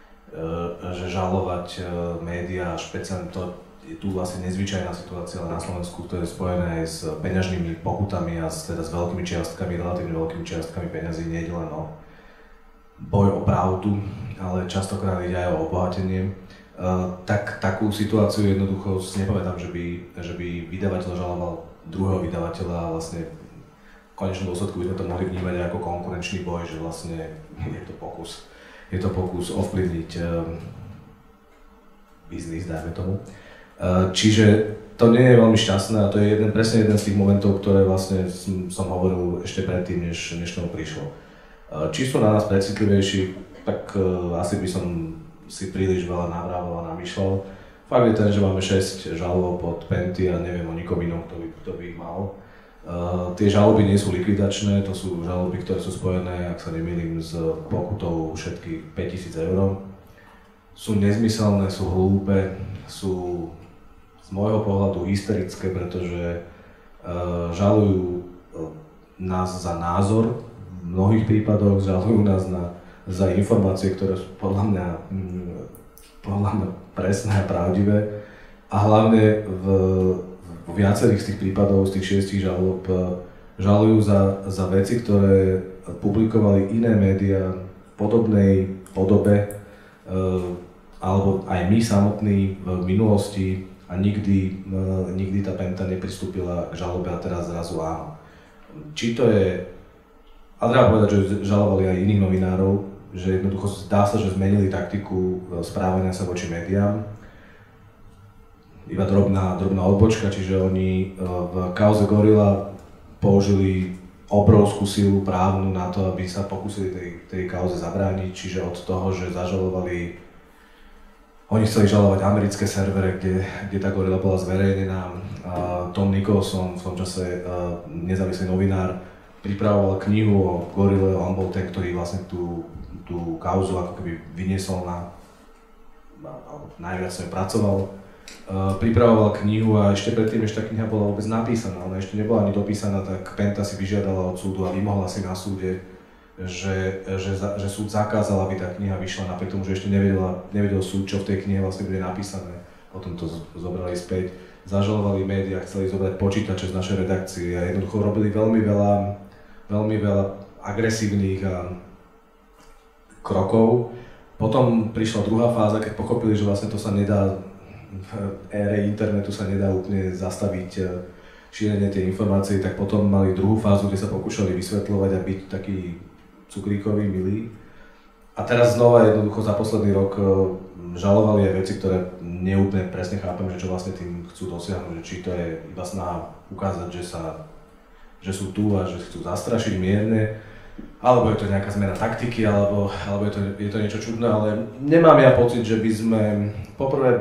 že žalovať médiá, špeciálne to je tu vlastne nezvyčajná situácia, ale na Slovensku to je spojené aj s peňažnými pokutami a s, teda s veľkými čiastkami, relatívne veľkými čiastkami peňazí, nie je len o boj o pravdu, ale častokrát ide aj o obohatenie. Uh, tak takú situáciu jednoducho si nepamätám, že by, že by vydavateľ žaloval druhého vydavateľa a vlastne v konečnom dôsledku by sme to mohli vnímať ako konkurenčný boj, že vlastne je to pokus, je to pokus ovplyvniť uh, biznis, dajme tomu. Uh, čiže to nie je veľmi šťastné a to je jeden, presne jeden z tých momentov, ktoré vlastne som, som hovoril ešte predtým, než, než tomu prišlo. Uh, či sú na nás precitlivejší, tak uh, asi by som si príliš veľa navrával a namýšľal. Fakt je ten, že máme šesť žalob od Penty a neviem o nikom inom, kto by, kto by ich mal. Uh, tie žaloby nie sú likvidačné, to sú žaloby, ktoré sú spojené, ak sa nemýlim, s pokutou všetkých päťtisíc eur. Sú nezmyselné, sú hlúpe, sú z môjho pohľadu hysterické, pretože uh, žalujú nás za názor v mnohých prípadoch, žalujú nás na za informácie, ktoré sú podľa mňa, podľa mňa presné a pravdivé. A hlavne v, v viacerých z tých prípadov, z tých šiestich žalob, žalujú za, za veci, ktoré publikovali iné médiá v podobnej podobe, alebo aj my samotní v minulosti a nikdy, nikdy tá Penta nepristúpila k žalobe a teraz zrazu áno. Či to je A treba povedať, že žalovali aj iných novinárov, že jednoducho zdá sa, že zmenili taktiku správania sa voči médiám. Iba drobná, drobná odbočka, čiže oni v kauze Gorila použili obrovskú silu právnu na to, aby sa pokúsili tej, tej kauze zabrániť, čiže od toho, že zažalovali, oni chceli žalovať americké servere, kde, kde tá Gorila bola zverejnená. Tom Nicholson, v tom čase nezávislý novinár, pripravoval knihu o Gorile, on bol ten, ktorý vlastne tú, tú kauzu ako keby vyniesol na, alebo najviac sa pracoval. Uh, pripravoval knihu a ešte predtým, ešte tá kniha bola vôbec napísaná, ona ešte nebola ani dopísaná, tak Penta si vyžiadala od súdu a vymohla si na súde, že, že, že súd zakázal, aby tá kniha vyšla, napriek tomu, že ešte nevedela, nevedel súd, čo v tej knihe vlastne bude napísané. Potom to zobrali späť, zažalovali médiá, chceli zobrať počítače z našej redakcie a jednoducho robili veľmi veľa veľmi veľa agresívnych krokov. Potom prišla druhá fáza, keď pochopili, že vlastne to sa nedá, v ére internetu sa nedá úplne zastaviť šírenie tej informácie, tak potom mali druhú fázu, kde sa pokúšali vysvetľovať a byť taký cukríkový, milý. A teraz znova jednoducho za posledný rok žalovali aj veci, ktoré neúplne presne chápem, že čo vlastne tým chcú dosiahnuť, že či to je iba snaha ukázať, že sa že sú tu a že chcú zastrašiť mierne, alebo je to nejaká zmena taktiky, alebo, alebo je, to, je to niečo čudné, ale nemám ja pocit, že by sme, poprvé,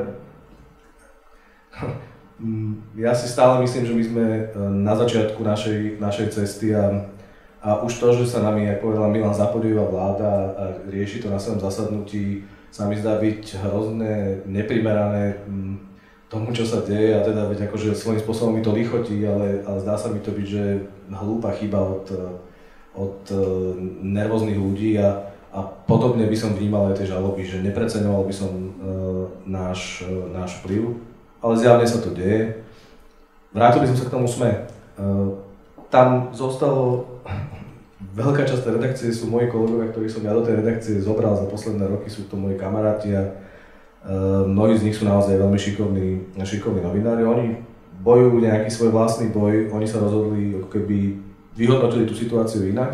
ja si stále myslím, že my sme na začiatku našej, našej cesty a, a už to, že sa nami, ako povedala Milan, zapodieva vláda a rieši to na svojom zasadnutí, sa mi zdá byť hrozné, neprimerané tomu, čo sa deje, a teda veď akože svojím spôsobom mi to lichotí, ale, ale zdá sa mi to byť, že hlúpa chyba od, od nervóznych ľudí a, a podobne by som vnímal aj tie žaloby, že nepreceňoval by som uh, náš, uh, náš vplyv, ale zjavne sa to deje. Vrátil by som sa k tomu SME. Uh, tam zostalo, veľká časť tej redakcie sú moji kolegovia, ktorí som ja do tej redakcie zobral za posledné roky, sú to moji kamaráti a Uh, mnohí z nich sú naozaj veľmi šikovní, šikovní novinári. Oni bojujú nejaký svoj vlastný boj, oni sa rozhodli, ako keby vyhodnotili tú situáciu inak.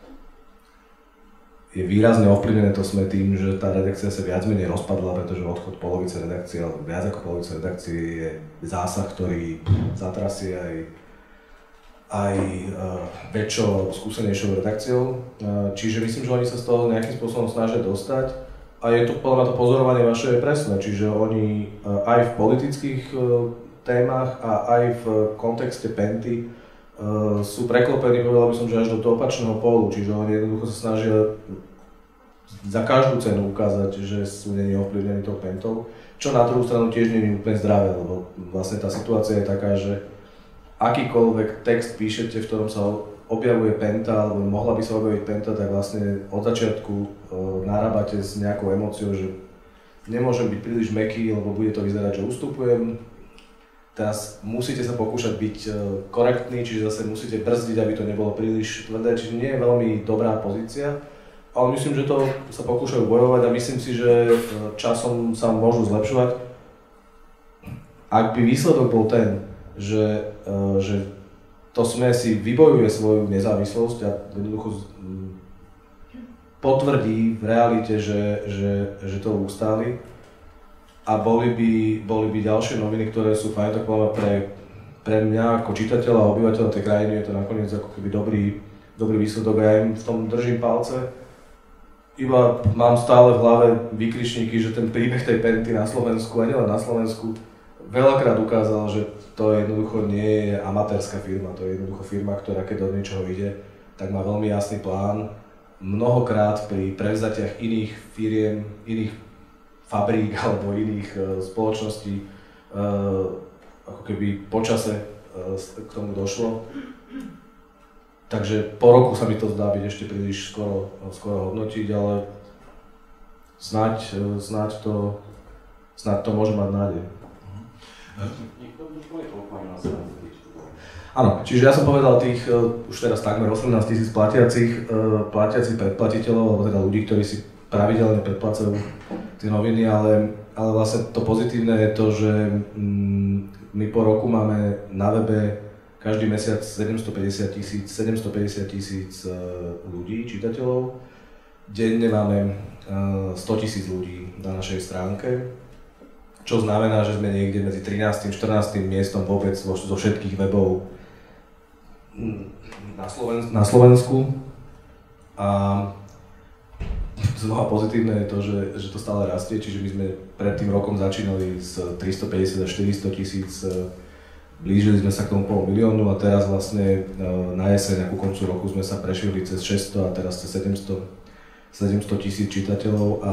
Je výrazne ovplyvnené to SME tým, že tá redakcia sa viac menej rozpadla, pretože odchod polovice redakcie, alebo viac ako polovice redakcie je zásah, ktorý zatrasie aj, aj uh, väčšou, skúsenejšou redakciou. Uh, čiže myslím, že oni sa z toho nejakým spôsobom snažia dostať. A je to podľa mňa to pozorovanie vaše je presné, čiže oni aj v politických témach a aj v kontexte Penty sú preklopení, povedal by som, že až do toho opačného pólu, čiže oni jednoducho sa snažia za každú cenu ukázať, že sú není ovplyvnení tou Pentou, čo na druhú stranu tiež nie je úplne zdravé, lebo vlastne tá situácia je taká, že akýkoľvek text píšete, v ktorom sa objavuje Penta, alebo mohla by sa objaviť Penta, tak vlastne od začiatku e, narábate s nejakou emóciou, že nemôžem byť príliš mäkký, lebo bude to vyzerať, že ustupujem. Teraz musíte sa pokúšať byť e, korektní, čiže zase musíte brzdiť, aby to nebolo príliš tvrdé, čiže nie je veľmi dobrá pozícia. Ale myslím, že to sa pokúšajú bojovať a myslím si, že časom sa môžu zlepšovať. Ak by výsledok bol ten, že, e, že to SME si vybojuje svoju nezávislosť a jednoducho potvrdí v realite, že, že, že to ustáli a boli by, boli by ďalšie noviny, ktoré sú fajn, tak pre, pre mňa ako čitateľa a obyvateľa tej krajiny je to nakoniec ako keby dobrý, dobrý výsledok a ja im v tom držím palce. Iba mám stále v hlave výkričníky, že ten príbeh tej Penty na Slovensku a nielen na Slovensku veľakrát ukázal, že to jednoducho nie je amatérska firma, to je jednoducho firma, ktorá keď do niečoho ide, tak má veľmi jasný plán. Mnohokrát pri prevzatiach iných firiem, iných fabrík alebo iných uh, spoločností uh, ako keby počase uh, k tomu došlo. Takže po roku sa mi to zdá byť ešte príliš skoro, skoro hodnotiť, ale snáď, uh, snáď, to, snáď to môže mať nádej. Áno, čiže ja som povedal tých uh, už teraz takmer osemnásť tisíc platiacich, uh, platiacich predplatiteľov, alebo teda ľudí, ktorí si pravidelne predplácajú tie noviny, ale, ale vlastne to pozitívne je to, že mm, my po roku máme na webe každý mesiac sedemstopäťdesiat tisíc, sedemstopäťdesiat tisíc ľudí, čitateľov. Denne máme sto tisíc ľudí na našej stránke, čo znamená, že sme niekde medzi trinástym a štrnástym miestom vôbec zo všetkých webov na Slovensku. Na Slovensku. A znova pozitívne je to, že, že to stále rastie, čiže my sme pred tým rokom začínali s tristopäťdesiat až štyristo tisíc, blížili sme sa k tomu pol miliónu a teraz vlastne na jeseň, ku koncu roku sme sa prešli cez šesťsto a teraz cez sedemsto tisíc čitateľov a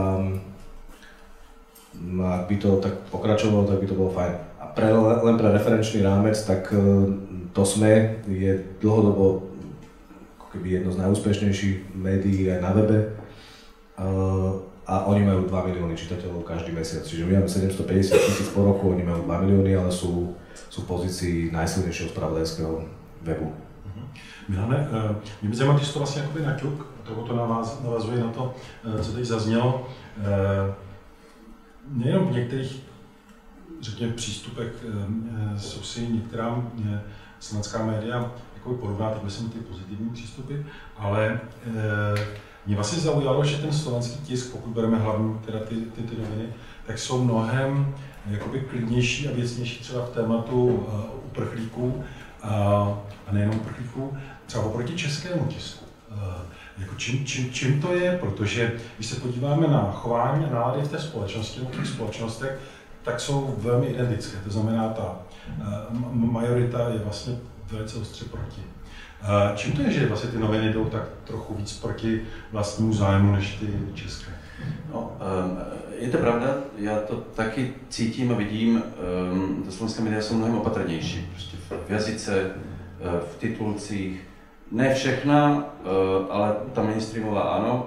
ak by to tak pokračovalo, tak by to bolo fajn. A pre, len pre referenčný rámec, tak to SME je dlhodobo ako keby jedno z najúspešnejších médií aj na webe. Uh, a oni majú dva milióny čitateľov každý mesiac, čiže my máme sedemstopäťdesiat tisíc po roku, oni majú dva milióny, ale sú, sú v pozícii najsilnejšieho spravodajského webu. Uh-huh. Milane, uh, mě by zajímalo, když to vlastně jakoby naťuk, trochu to navaz, navazuje na to, uh, co teď zaznělo. Uh, nejenom v některých, řekněme, přístupech uh, jsou si některá uh, slovenská média jakoby porovná, takhle jsem ty pozitivní přístupy, ale uh, mě vlastně zaujalo, že ten slovenský tisk, pokud bereme hlavní teda ty, ty, ty noviny, tak jsou mnohem jakoby klidnější a věcnější třeba v tématu uh, uprchlíků a, a nejenom uprchlíků, třeba oproti českému tisku. Uh, jako čím, čím, čím to je? Protože když se podíváme na chování a nálady v té společnosti, v těch společnostech, tak jsou velmi identické. To znamená, ta uh, majorita je vlastně velice ostře proti. Čím to je, že vlastně ty noviny jdou tak trochu víc proti vlastnímu zájmu než ty české? No, je to pravda, já to taky cítím a vidím, to slovenské média jsou mnohem opatrnější, prostě v jazyce, v titulcích, ne všechna, ale ta mainstreamová ano.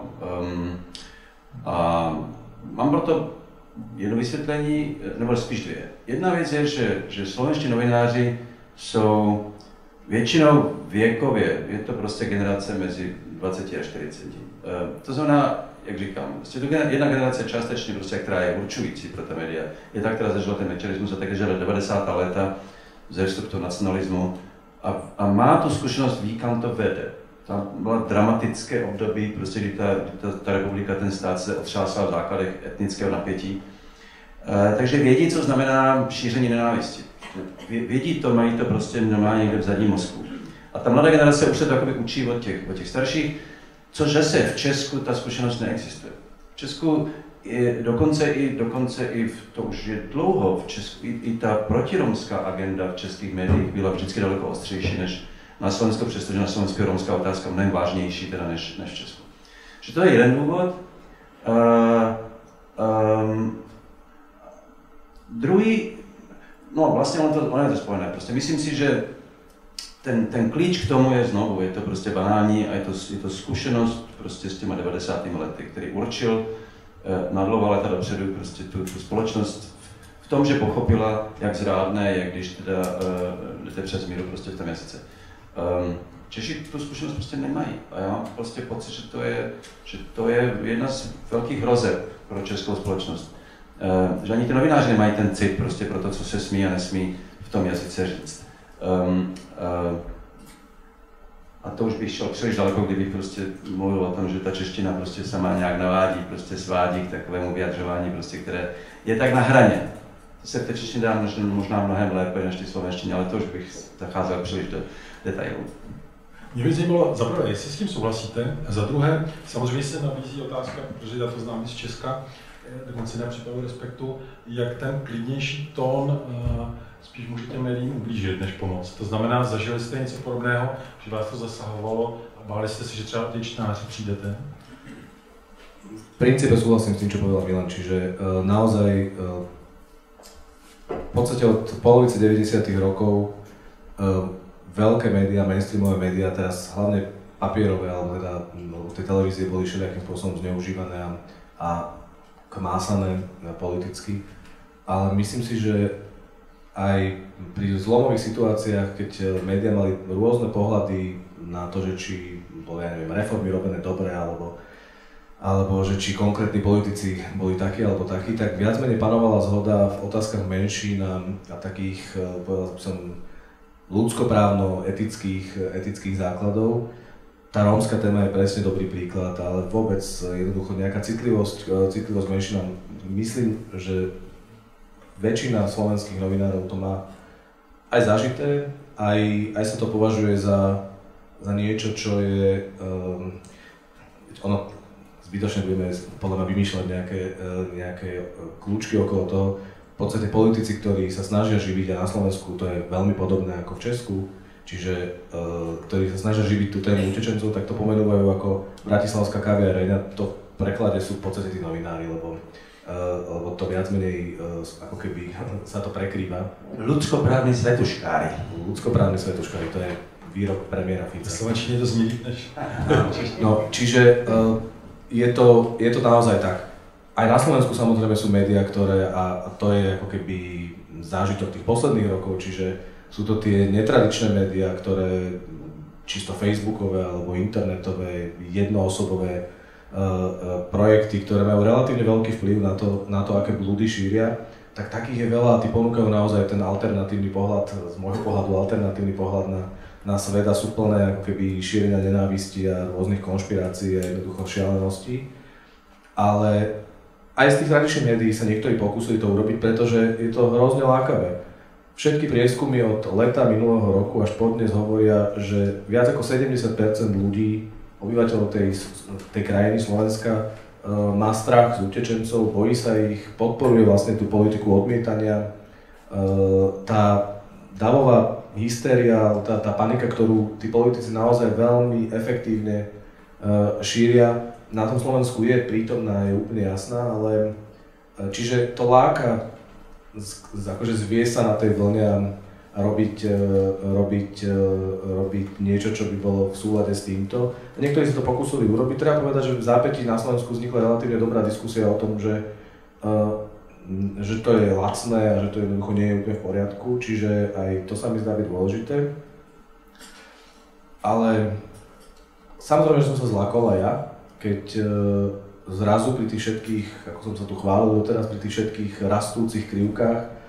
A mám proto jedno vysvětlení, nebo spíš dvě. Jedna věc je, že, že slovenští novináři jsou většinou věkově, je to prostě generace mezi dvaceti a čtyřiceti. To znamená, jak říkám, prostě jedna generace částečně, prostě, která je určující pro ta média, je ta, která zažila ten mechanismus a také žila devadesátá léta ze vstupu nacionalismu a, a má tu zkušenost, ví, kam to vede. Tam byla dramatické období, prostě, kdy ta, ta, ta republika, ten stát se otřásal v základech etnického napětí. E, takže vědí, co znamená šíření nenávisti. Vědí to, mají to prostě normálně někde v zadním mozku. A ta mladá generace už se to jakoby učí od těch, od těch starších, což zase v Česku ta zkušenost neexistuje. V Česku je dokonce i, dokonce i v, to už je dlouho, v Česku, i, i ta protiromská agenda v českých médiích byla vždycky daleko ostřejší než na Slovensku, přestože na Slovensku je romská otázka mnohem vážnější teda než, než v Česku. Že to je jeden důvod. Uh, um, druhý, no vlastně ono, to, ono je to spojené. Prostě myslím si, že ten, ten klíč k tomu je znovu, je to prostě banální a je to, je to zkušenost prostě s těma devadesátými lety, který určil eh, na dlouhá léta dopředu prostě tu, tu společnost v tom, že pochopila, jak zrádné je, když teda eh, jdete přes míru prostě v tom jazyce. Um, Češi tu zkušenost prostě nemají a já mám prostě pocit, že to je, že to je jedna z velkých hrozeb pro českou společnost. Uh, že ani ty novináři nemají ten cit prostě pro to, co se smí a nesmí v tom jazyce říct. Um, uh, a to už bych šel příliš daleko, kdybych prostě mluvil o tom, že ta čeština prostě sama nějak navádí, prostě svádí k takovému vyjadřování, prostě, které je tak na hraně. To se v té češtině dá možná mnohem lépe než ty slovenštině, ale to už bych zacházel příliš do detailů. Mě by zajímalo, za prvé, jestli s tím souhlasíte, a za druhé, samozřejmě se nabízí otázka, protože já to znám z Česka, dokonce na případu Respektu, jak ten klidnější tón spíš může těm médiím ublížit, než pomoct. To znamená, zažili jste něco podobného, že vás to zasahovalo a báli jste si, že třeba ty čtenáři přijdete? V princípe súhlasím s tým, čo povedal Milan, čiže uh, naozaj uh, v podstate od polovice deväťdesiatych rokov uh, veľké médiá, mainstreamové médiá, teraz hlavne papierové, alebo teda no, tie televízie boli všelijakým spôsobom zneužívané a, a kmásané politicky. Ale myslím si, že aj pri zlomových situáciách, keď médiá mali rôzne pohľady na to, že či boli, ja neviem, reformy robené dobre, alebo, alebo že či konkrétni politici boli takí alebo takí, tak viac menej panovala zhoda v otázkach menšín a, a takých, povedal som, ľudskoprávno-etických etických základov. Tá rómska téma je presne dobrý príklad, ale vôbec jednoducho nejaká citlivosť, citlivosť menšinám. Myslím, že väčšina slovenských novinárov to má aj zažité, aj, aj sa to považuje za, za niečo, čo je... Um, ono zbytočne budeme podľa mňa vymýšľať nejaké, nejaké kľúčky okolo toho. V podstate politici, ktorí sa snažia živiť, a na Slovensku to je veľmi podobné ako v Česku, čiže uh, ktorí sa snažia živiť tú tému utečencov, tak to pomenúvajú ako bratislavská kaviareň, a to v preklade sú v podstate tí novinári, lebo, uh, lebo to viac menej uh, ako keby sa to prekrýva. Ľudskoprávni svetuškári. Ľudskoprávni svetuškári, to je výrok premiéra Fica. V slovenčine to zní než... No, čiže uh, je, to, je to naozaj tak. Aj na Slovensku samozrejme sú médiá, ktoré, a to je ako keby zážitok tých posledných rokov, čiže sú to tie netradičné médiá, ktoré čisto facebookové alebo internetové, jednoosobové uh, uh, projekty, ktoré majú relatívne veľký vplyv na to, na to, aké blúdy šíria, tak takých je veľa a tí ponúkajú naozaj ten alternatívny pohľad, z môjho pohľadu alternatívny pohľad na, na svet, a sú plné ako keby šírenia nenávisti a rôznych konšpirácií a jednoducho šialeností. Ale aj z tých tradičných médií sa niektorí pokúsili to urobiť, pretože je to hrozne lákavé. Všetky prieskumy od leta minulého roku až po dnes hovoria, že viac ako sedemdesiat percent ľudí, obyvateľov tej, tej krajiny Slovenska, má strach z utečencov, bojí sa ich, podporuje vlastne tú politiku odmietania. Tá davová hystéria, tá, tá panika, ktorú tí politici naozaj veľmi efektívne šíria, na tom Slovensku je prítomná, je úplne jasná, ale čiže to láka akože zviesť sa na tej vlne a robiť, robiť, robiť niečo, čo by bolo v súlade s týmto. A niektorí si to pokúsili urobiť. Treba povedať, že v zápätí na Slovensku vznikla relatívne dobrá diskusia o tom, že, že to je lacné a že to jednoducho nie je úplne v poriadku, čiže aj to sa mi zdá byť dôležité. Ale samozrejme, že som sa zlakol aj ja, keď e, zrazu pri tých všetkých, ako som sa tu chválil doteraz, pri tých všetkých rastúcich krivkách, e,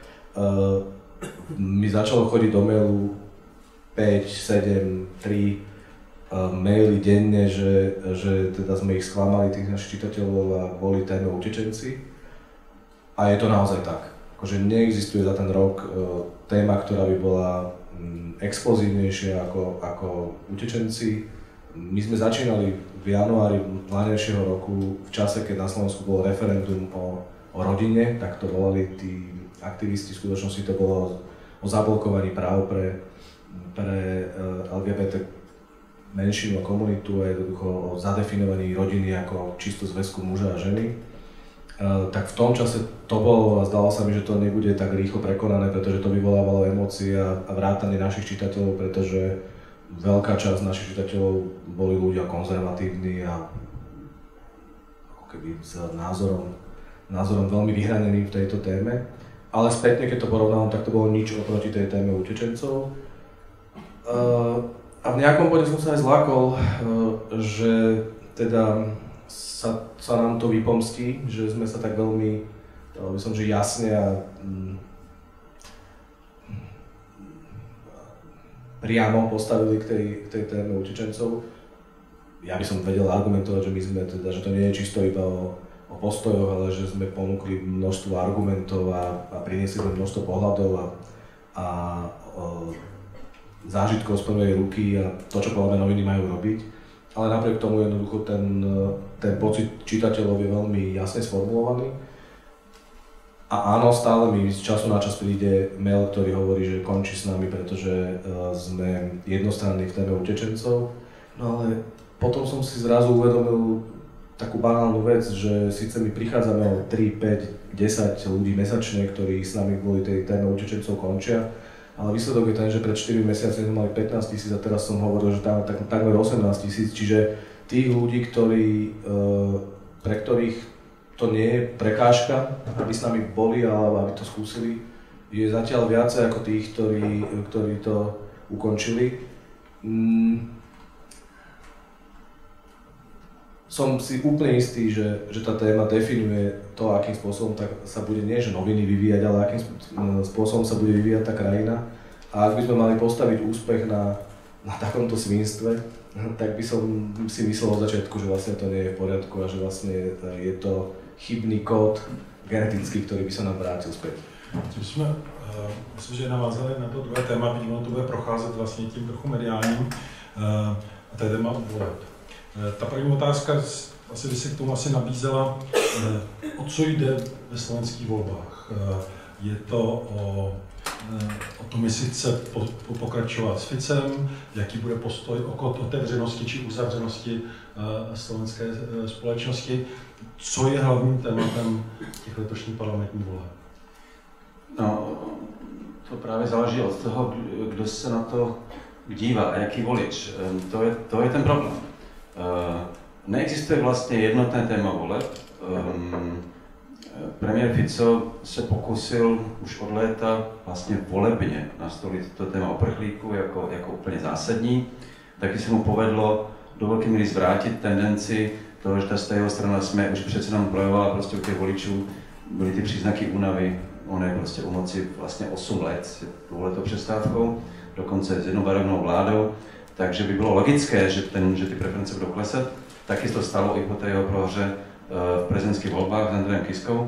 mi začalo chodiť do mailu päť, sedem, tri e, maily denne, že, že teda sme ich sklamali, tých našich čitateľov, a boli téme utečenci. A je to naozaj tak. Akože neexistuje za ten rok e, téma, ktorá by bola m, explozívnejšia ako, ako utečenci. My sme začínali v januári mladejšieho roku, v čase, keď na Slovensku bolo referendum o, o rodine, tak to volali tí aktivisti, v skutočnosti to bolo o zablokovaní práv pre, pre el gé bé té menšinu a komunitu a jednoducho o zadefinovaní rodiny ako čisto zväzku muža a ženy. Tak v tom čase to bolo a zdalo sa mi, že to nebude tak rýchlo prekonané, pretože to vyvolávalo emócie a vrátanie našich čitateľov, pretože veľká časť našich čitateľov boli ľudia konzervatívni a ako keby s názorom, názorom veľmi vyhranení v tejto téme. Ale spätne, keď to porovnám, tak to bolo nič oproti tej téme utečencov. A v nejakom bode som sa aj zlákol, že teda sa, sa nám to vypomstí, že sme sa tak veľmi, by som že jasne a priamo postavili k tej, k tej téme utečencov. Ja by som vedel argumentovať, že my sme teda, že to nie je čisto iba o, o postojoch, ale že sme ponúkli množstvo argumentov a, a priniesli sme množstvo pohľadov a, a o, zážitkov z prvej ruky a to, čo podľa mňa noviny majú robiť. Ale napriek tomu jednoducho ten, ten pocit čitateľov je veľmi jasne sformulovaný. A áno, stále mi z času na čas príde mail, ktorý hovorí, že končí s nami, pretože uh, sme jednostranní v téme utečencov. No ale potom som si zrazu uvedomil takú banálnu vec, že síce my prichádzame o tri, päť, desať ľudí mesačne, ktorí s nami kvôli tej téme utečencov končia, ale výsledok je ten, že pred štyrmi mesiacmi sme mali pätnásť tisíc a teraz som hovoril, že tam tak, takmer osemnásť tisíc, čiže tých ľudí, ktorí, uh, pre ktorých to nie je prekážka, aby s nami boli, alebo aby to skúsili. Je zatiaľ viacej ako tých, ktorí, ktorí to ukončili. Mm. Som si úplne istý, že, že tá téma definuje to, akým spôsobom tak sa bude, nie že noviny vyvíjať, ale akým spôsobom sa bude vyvíjať tá krajina. A ak by sme mali postaviť úspech na, na takomto svinstve, tak by som si myslel od začiatku, že vlastne to nie je v poriadku a že vlastne je to chybný kód genetický, ktorý by sa nám vrátil späť. Tím jsme, uh, myslím, že navázali na to druhé téma, vidím, ono to bude procházet vlastně tím trochu mediálním, uh, a to je téma voleb. Uh, ta první otázka, asi by se k tomu asi nabízela, uh, o co jde ve slovenských volbách. Uh, je to o, uh, o tom, jestli chce po, po, pokračovat s Ficem, jaký bude postoj o otevřenosti či uzavřenosti uh, slovenské uh, společnosti, co je hlavním tématem těch letošních parlamentních voleb. No, to právě záleží od toho, kdo se na to dívá a jaký volič. To je, to je ten problém. Neexistuje vlastně jednotné téma voleb. Premiér Fico se pokusil už od léta vlastně volebně nastolit to téma uprchlíků jako, jako úplně zásadní. Taky se mu povedlo do velké míry zvrátit tendenci toho, že ta jeho strana jsme už přece nám projevovala prostě u těch voličů, byly ty příznaky únavy. On je prostě u moci vlastně osm let s touhletou přestávkou, dokonce s jednobarevnou vládou, takže by bylo logické, že, ten, že ty preference budou klesat. Taky to stalo i po té jeho prohře v prezidentských volbách s Andrejem Kiskou,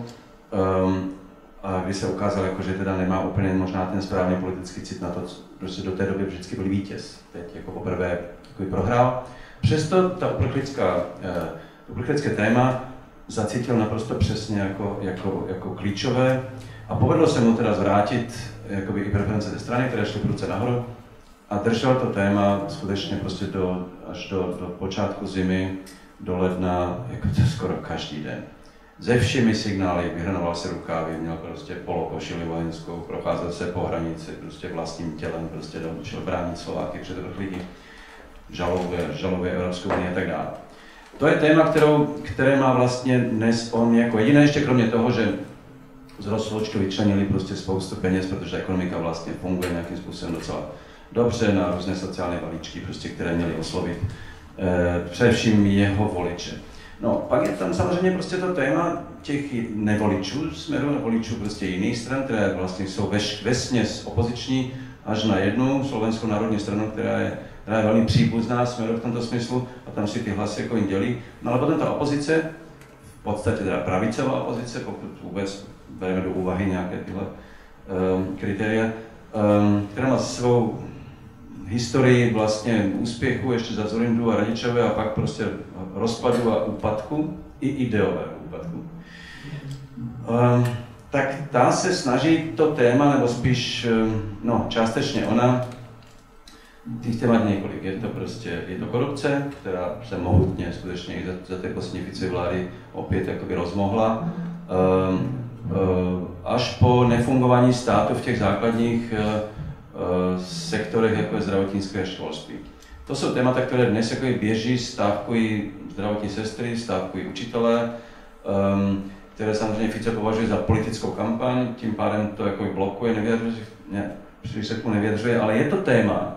um, a kdy se ukázalo, jako, že teda nemá úplně možná ten správný politický cit na to, protože do té doby vždycky byl vítěz. Teď jako poprvé takový prohrál. Přesto ta uprchlická, uh, uprchlické téma zacítil naprosto přesně jako, jako, jako klíčové. A povedlo se mu teda zvrátit jakoby i preference ze strany, které šly prudce nahoru, a držel to téma skutečně prostě do, až do, do počátku zimy, do ledna, jako to skoro každý den. Se všemi signály, vyhranoval se rukávy, měl prostě polokošili vojenskou, procházel se po hranici prostě vlastním tělem, prostě šel bránit Slováky před uprchlíky, žaluje, žaluje Evropskou unii a tak dále. To je téma, kterou, které má vlastně dnes on jako jediné, ještě kromě toho, že z rozpočtu vyčlenili prostě spoustu peněz, protože ekonomika vlastně funguje nějakým způsobem docela dobře na různé sociální balíčky, prostě, které měly oslovit eh, především jeho voliče. No, pak je tam samozřejmě prostě to téma těch nevoličů, směru nevoličů prostě jiných stran, které vlastně jsou vesměs opoziční, až na jednu Slovenskou národní stranu, která je, která je velmi příbuzná směru v tomto smyslu, a tam si ty hlasy jako jim dělí. No ale potom ta opozice, v podstatě teda pravicová opozice, pokud vůbec bereme do úvahy nějaké tyhle um, kritéria, um, která má svou historii vlastně úspěchu ještě za Dzurindu a Radičové a pak prostě rozpadu a úpadku, i ideové úpadku. Um, tak ta se snaží to téma, nebo spíš, um, no částečně ona, těch témat několik. Je to prostě, je to korupce, která se mohutně skutečně i za, za té poslední Ficovy vlády opět jakoby rozmohla. Um, až po nefungování státu v těch základních sektorech, jako je zdravotnické školství. To jsou témata, které dnes jako běží, stávkují zdravotní sestry, stávkují učitelé, které samozřejmě Fico považuje za politickou kampaň, tím pádem to jako blokuje, nevyjadřuje, ne, příliš se k tomu nevyjadřuje, ale je to téma,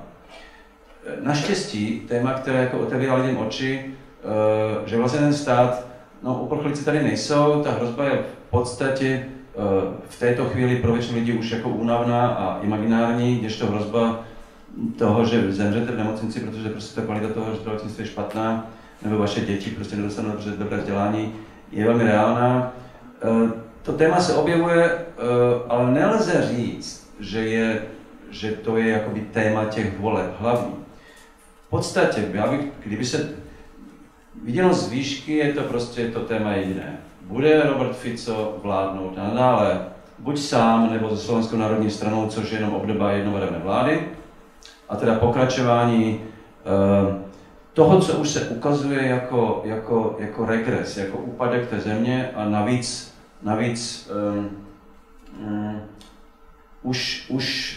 naštěstí téma, které jako otevírá lidem oči, že vlastně ten stát, no uprchlíci tady nejsou, ta hrozba je v podstatě v této chvíli pro většinu lidí už jako únavná a imaginární, kdežto hrozba toho, že zemřete v nemocnici, protože prostě ta kvalita toho zdravotnictví je špatná, nebo vaše děti prostě nedostanou dobře dobré vzdělání, je velmi reálná. To téma se objevuje, ale nelze říct, že, je, že to je jakoby téma těch voleb hlavní. V podstatě, já bych, kdyby se vidělo z výšky, je to prostě to téma jediné. Bude Robert Fico vládnout nadále, buď sám, nebo se Slovenskou národní stranou, což je jenom obdoba jednobarevné vlády, a teda pokračování uh, toho, co už se ukazuje jako, jako, jako regres, jako úpadek té země, a navíc, navíc um, um, už, už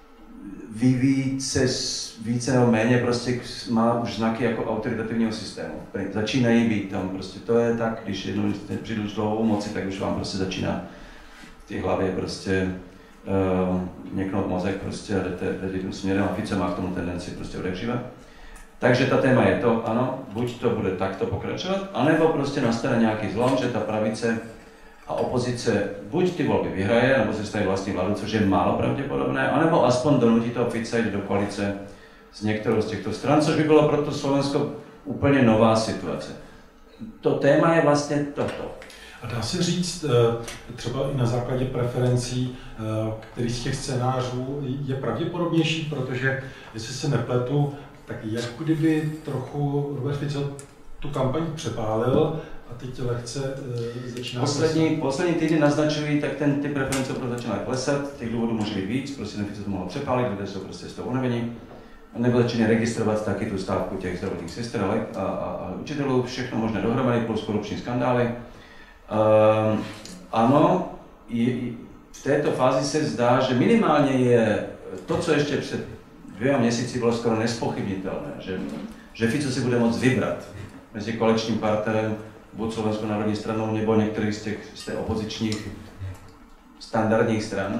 vyvíjí se více nebo méně, prostě má už znaky jako autoritativního systému. Začínají být tam, prostě to je tak, když jednou přijdu s dlouhou moci, tak už vám prostě začíná v té hlavě prostě uh, něknout mozek, prostě a jdete, jdete tím směrem, a Fico má k tomu tendenci prostě odehřívat. Takže ta téma je to, ano, buď to bude takto pokračovat, anebo prostě nastane nějaký zlom, že ta pravice a opozice buď ty volby vyhraje, nebo se staví vlastní vládu, což je málo pravděpodobné, anebo aspoň donutí toho Fica jít do koalice s některou z těchto stran, což by bylo pro to Slovensko úplně nová situace. To téma je vlastně toto. A dá se říct, třeba i na základě preferencí, který z těch scénářů je pravděpodobnější, protože jestli se nepletu, tak jako kdyby trochu Robert Fico tu kampaň přepálil a teď lehce začíná... Poslední, poslední týdny naznačují, tak ten, ty preference opravdu začínají klesat, těch důvodů může být víc, prostě ten Fico to mohl přepálit, lidé jsou prostě z toho unavení. Nebo začíná registrovat taky tu stávku těch zdravotních sester a, a, a učitelů, všechno možné dohromady, plus korupční skandály. Uh, ano, je, v této fázi se zdá, že minimálně je to, co ještě před dvěma měsíci bylo skoro nespochybnitelné, že, že Fico si bude moct vybrat mezi koaličním partnerem, buď Slovenskou národní stranou, nebo některých z těch z těch opozičních standardních stran,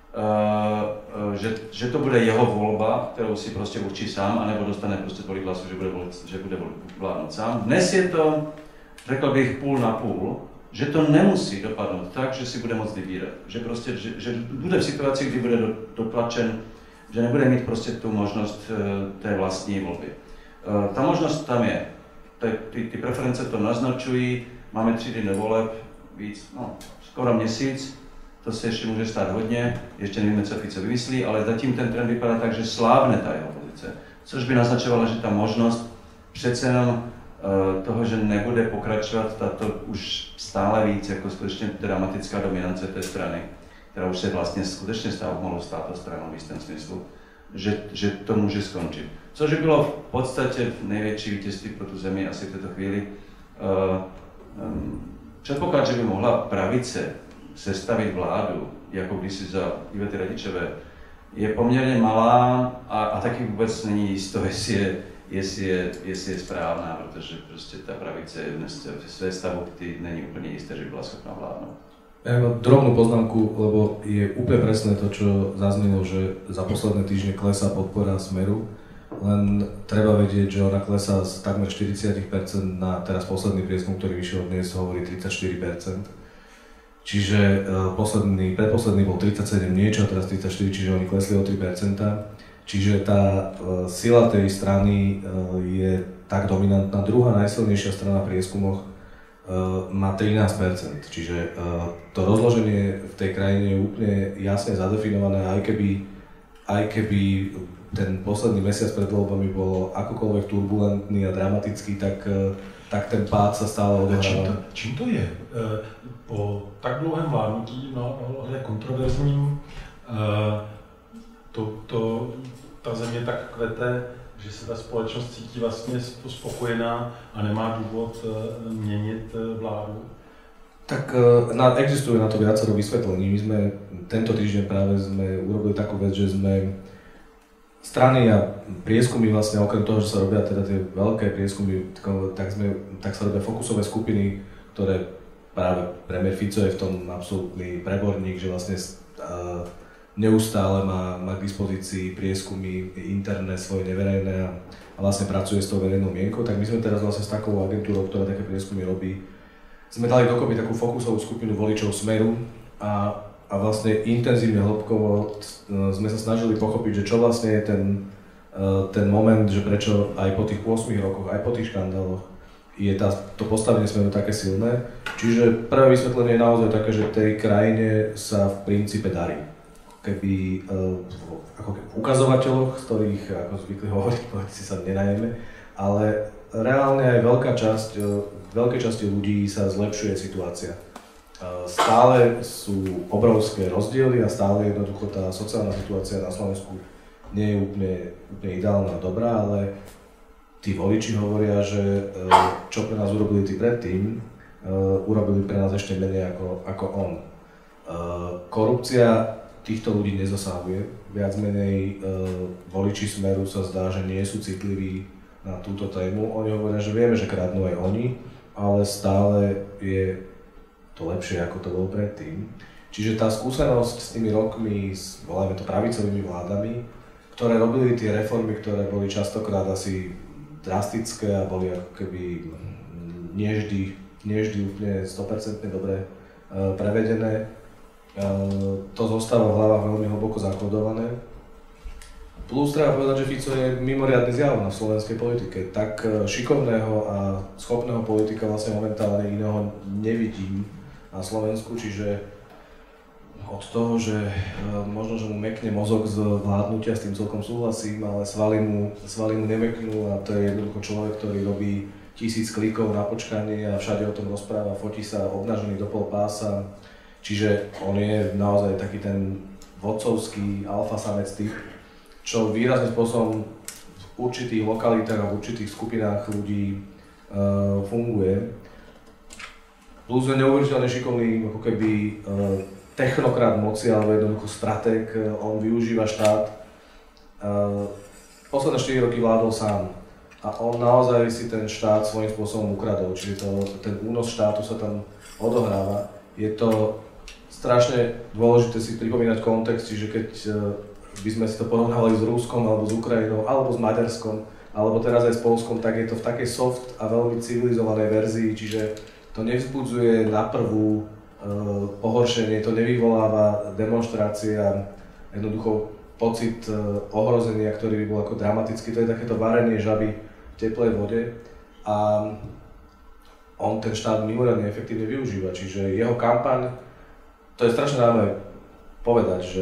uh, že, že to bude jeho volba, kterou si prostě určí sám, anebo dostane prostě tolik hlasů, že bude, volit, že bude vládnout sám. Dnes je to, řekl bych, půl na půl, že to nemusí dopadnout tak, že si bude moct vybírat. Že prostě, že, že bude v situaci, kdy bude do, dotlačen, že nebude mít prostě tu možnost té vlastní volby. Ta možnost tam je. Ty, ty preference to naznačují, máme tři dny voleb, víc, no, skoro měsíc, to se ještě může stát hodně, ještě nevíme, co Fico vymyslí, ale zatím ten trend vypadá tak, že slávne ta jeho pozice, což by naznačovalo, že ta možnost přece jenom toho, že nebude pokračovat tato už stále víc jako skutečně dramatická dominance té strany, která už se vlastně skutečně stává malou státou stranou v jistém smyslu, že, že to může skončit. Což by bylo v podstatě největší vítězství pro tu zemi asi v této chvíli. Uh, um, předpoklad, že by mohla pravice sestavit vládu, jako kdysi za Ivety Radičové, je poměrně malá a, a taky vůbec není jisto, jestli je Jestli je, jestli je správná, protože prostě ta pravice je dnes v své stavu, který není úplně jisté, že by byla schopná vládnout. Ja mám drobnú poznámku, lebo je úplne presné to, čo zaznelo, že za posledné týždne klesá podpora Smeru, len treba vedieť, že ona klesá z takmer štyridsať percent na teraz posledný prieskum, ktorý vyšiel dnes, hovorí tridsaťštyri percent. Čiže uh, posledný, predposledný bol tridsaťsedem niečo, a teraz tridsaťštyri, čiže oni klesli o tri percentá. Čiže tá uh, sila tej strany uh, je tak dominantná. Druhá najsilnejšia strana v prieskumoch uh, má trinásť percent. Čiže uh, to rozloženie v tej krajine je úplne jasne zadefinované, aj keby, aj keby ten posledný mesiac pred voľbami bol akokoľvek turbulentný a dramatický, tak, uh, tak ten pád sa stále odohráva. Čím to, čím to je? Po tak dlouhém vládnutí, no, ale kontroverzním, uh, To, to, ta země tak kvete, že se ta společnost cítí vlastně spokojená a nemá důvod měnit vládu? Tak na, existuje na to viacero vysvetlení. My sme tento týždeň práve sme urobili takú vec, že sme strany a prieskumy vlastne, okrem toho, že sa robia teda tie veľké prieskumy, tak, sme, tak sa robia fokusové skupiny, ktoré práve premiér Fico je v tom absolútny preborník, že vlastne uh, neustále má, má k dispozícii prieskumy interné, svoje neverejné a, a vlastne pracuje s tou verejnou mienkou, tak my sme teraz vlastne s takou agentúrou, ktorá také prieskumy robí, sme dali dokopy takú fokusovú skupinu voličov Smeru a, a vlastne intenzívne hĺbkovo sme sa snažili pochopiť, že čo vlastne je ten, ten moment, že prečo aj po tých ôsmich rokoch, aj po tých škandáloch je tá, to postavenie Smeru také silné. Čiže prvé vysvetlenie je naozaj také, že tej krajine sa v princípe darí. Keby uh, ako keby v ukazovateľoch, z ktorých, ako zvykli hovoriť, politici sa nenajeme, ale reálne aj veľká časť, uh, veľkej časti ľudí sa zlepšuje situácia. Uh, stále sú obrovské rozdiely a stále jednoducho tá sociálna situácia na Slovensku nie je úplne, úplne ideálna a dobrá, ale tí voliči hovoria, že uh, čo pre nás urobili tí predtým, uh, urobili pre nás ešte menej ako, ako on. Uh, korupcia týchto ľudí nezasahuje. Viac menej e, voliči Smeru sa zdá, že nie sú citliví na túto tému. Oni hovoria, že vieme, že kradnú aj oni, ale stále je to lepšie, ako to bolo predtým. Čiže tá skúsenosť s tými rokmi, s, voláme to pravicovými vládami, ktoré robili tie reformy, ktoré boli častokrát asi drastické a boli ako keby nie vždy, nie vždy úplne sto percent dobre prevedené. To zostáva v hlavách veľmi hlboko zakodované. Plus treba povedať, že Fico je mimoriadny zjav na slovenskej politike. Tak šikovného a schopného politika vlastne momentálne iného nevidím na Slovensku, čiže od toho, že možno, že mu mekne mozog z vládnutia, s tým celkom súhlasím, ale svaly mu, svaly mu nemeknú a to je jednoducho človek, ktorý robí tisíc klikov na počkanie a všade o tom rozpráva, fotí sa obnažený do pol pása. Čiže on je naozaj taký ten vodcovský alfasamec typ, čo výrazným spôsobom v určitých lokalitách a v určitých skupinách ľudí uh, funguje. Plus je neuveriteľne šikovný, ako keby uh, technokrat moci, alebo jednoducho stratég, on využíva štát. Posledné štyri roky vládol sám a on naozaj si ten štát svojím spôsobom ukradol, čiže to, ten únos štátu sa tam odohráva. Je to strašne dôležité si pripomínať kontext, čiže keď by sme si to porovnávali s Ruskom, alebo s Ukrajinou, alebo s Maďarskom, alebo teraz aj s Polskom, tak je to v takej soft a veľmi civilizovanej verzii, čiže to nevzbudzuje na prvú pohoršenie, to nevyvoláva demonštrácie a jednoducho pocit ohrozenia, ktorý by bol ako dramatický. To je takéto varenie žaby v teplej vode a on ten štát mimoriadne efektívne využíva. Čiže jeho kampaň, to je strašne zaujímavé povedať, že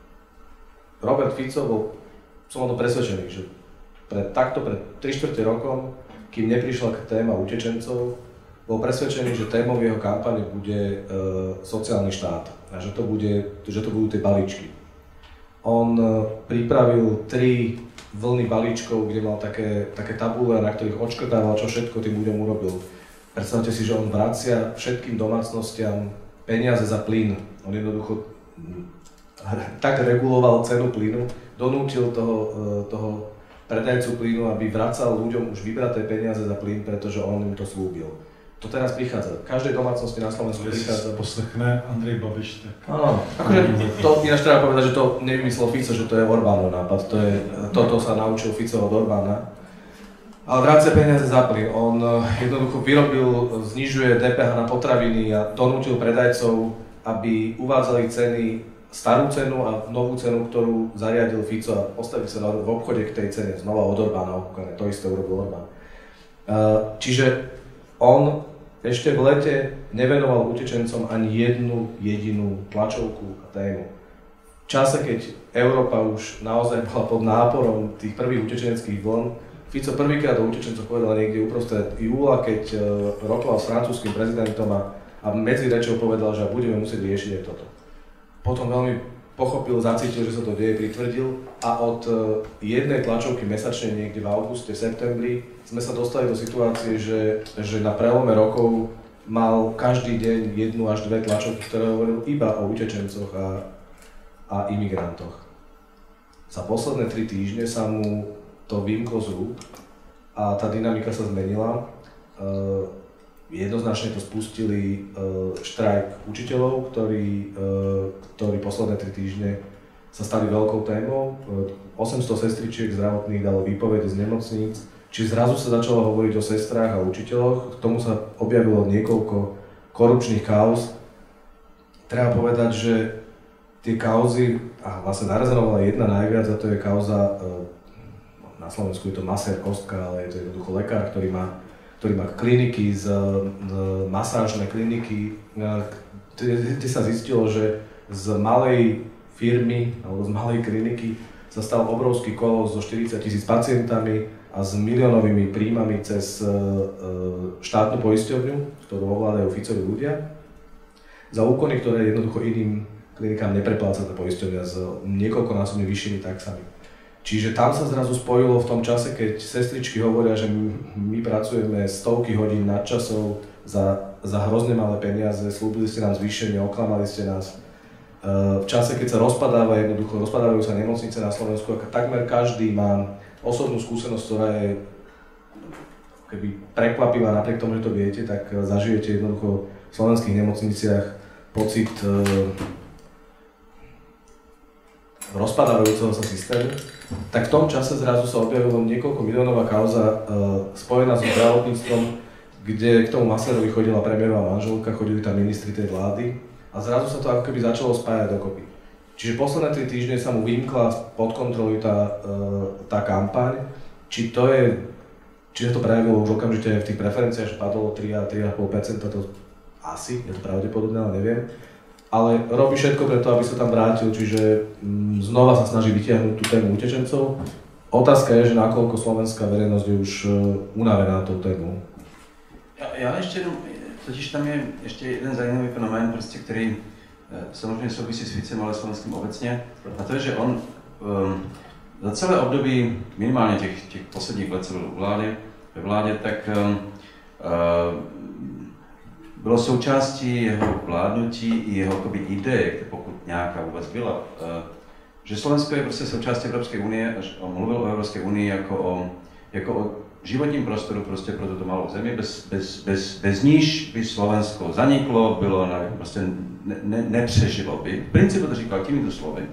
Robert Fico bol, som o tom presvedčený, že pred, takto pred tri štvrte rokom, kým neprišla téma utečencov, bol presvedčený, že témou jeho kampane bude e, sociálny štát a že to, bude, že to budú tie balíčky. On e, pripravil tri vlny balíčkov, kde mal také, také tabule, na ktorých odškrtával, čo všetko tým ľuďom urobil. Predstavte si, že on vracia všetkým domácnostiam peniaze za plyn. On jednoducho tak reguloval cenu plynu, donútil toho, e, toho predajcu plynu, aby vracal ľuďom už vybraté peniaze za plyn, pretože on im to slúbil. To teraz prichádza. V každej domácnosti na Slovensku prichádza. Poslechne Andrej Babiš, tak... Áno, akože to ináč treba povedať, že to nevymyslel Fico, že to je Orbánov nápad. To je, toto sa naučil Fico od Orbána. Ale vracia peniaze za plyn. On jednoducho vyrobil, znižuje dé pé há na potraviny a donútil predajcov, aby uvádzali ceny, starú cenu a novú cenu, ktorú zariadil Fico a postavili sa v obchode k tej cene. Znova od Orbána okúkané, to isté urobil Orbán. Čiže on ešte v lete nevenoval utečencom ani jednu jedinú tlačovku a tému. V čase, keď Európa už naozaj bola pod náporom tých prvých utečeneckých vln, Fico prvýkrát o utečencoch povedal niekde uprostred júla, keď rokoval s francúzským prezidentom a, a medzi rečou povedal, že budeme musieť riešiť aj toto. Potom veľmi pochopil, zacítil, že sa to deje, pritvrdil a od jednej tlačovky mesačne niekde v auguste, septembri sme sa dostali do situácie, že, že na prelome rokov mal každý deň jednu až dve tlačovky, ktoré hovoril iba o utečencoch a, a imigrantoch. Za posledné tri týždne sa mu to vymklo z rúk a tá dynamika sa zmenila. Uh, jednoznačne to spustili uh, štrajk učiteľov, ktorí, uh, ktorí posledné tri týždne sa stali veľkou témou. Uh, osemsto sestričiek zdravotných dalo výpovede z nemocníc. Čiže zrazu sa začalo hovoriť o sestrách a učiteľoch, k tomu sa objavilo niekoľko korupčných kauz. Treba povedať, že tie kauzy, a vlastne narezonovala jedna najviac, a to je kauza, na Slovensku je to masér Kostka, ale je to jednoducho lekár, ktorý má, ktorý má kliniky, z, z masážne kliniky, kde sa zistilo, že z malej firmy alebo z malej kliniky sa stal obrovský kolos so štyridsať tisíc pacientami a s miliónovými príjmami cez štátnu poisťovňu, ktorú ovládajú Ficovi ľudia, za úkony, ktoré jednoducho iným klinikám neprepláca tá poisťovňa s niekoľkonásobne vyššími taxami. Čiže tam sa zrazu spojilo v tom čase, keď sestričky hovoria, že my, my pracujeme stovky hodín nadčasov za, za hrozne malé peniaze, slúbili ste nám zvýšenie, oklamali ste nás. V čase, keď sa rozpadáva, jednoducho rozpadávajú sa nemocnice na Slovensku, a takmer každý má osobnú skúsenosť, ktorá je keby prekvapivá, napriek tomu, že to viete, tak zažijete jednoducho v slovenských nemocniciach pocit e, rozpadávajúceho sa systému. Tak v tom čase zrazu sa objavilo niekoľko miliónová kauza e, spojená so zdravotníctvom, kde k tomu Maslerovi chodila premiérová manželka, chodili tam ministri tej vlády a zrazu sa to ako keby začalo spájať dokopy. Čiže posledné tri týždne sa mu vymkla pod kontrolu tá, tá kampaň, či to je, či sa to prejavilo už okamžite v tých preferenciách, že padlo tri a tri a pol percenta, to asi, je to pravdepodobné, ale neviem. Ale robí všetko preto, aby sa tam vrátil, čiže mm, znova sa snaží vytiahnuť tú tému utečencov. Otázka je, že nakoľko slovenská verejnosť je už unavená tou tému. Já, já ještě jenom, totiž tam je ještě jeden zajímavý fenomén, prostě, který samozřejmě souvisí s Ficem, ale slovenským obecně, a to je, že on um, za celé období minimálně těch, těch posledních let, co byl vlády, ve vládě, tak um, uh, bylo součástí jeho vládnutí i jeho jakoby, ideje, pokud nějaká vůbec byla, uh, že Slovensko je prostě součástí Evropské unie, až on mluvil o Evropské unii jako o, jako o životním prostoru prostě pro tuto malou zemi, bez, bez, bez, bez níž by Slovensko zaniklo, bylo, nevím, prostě ne, ne, nepřežilo by. V principu to říkal těmito slovy.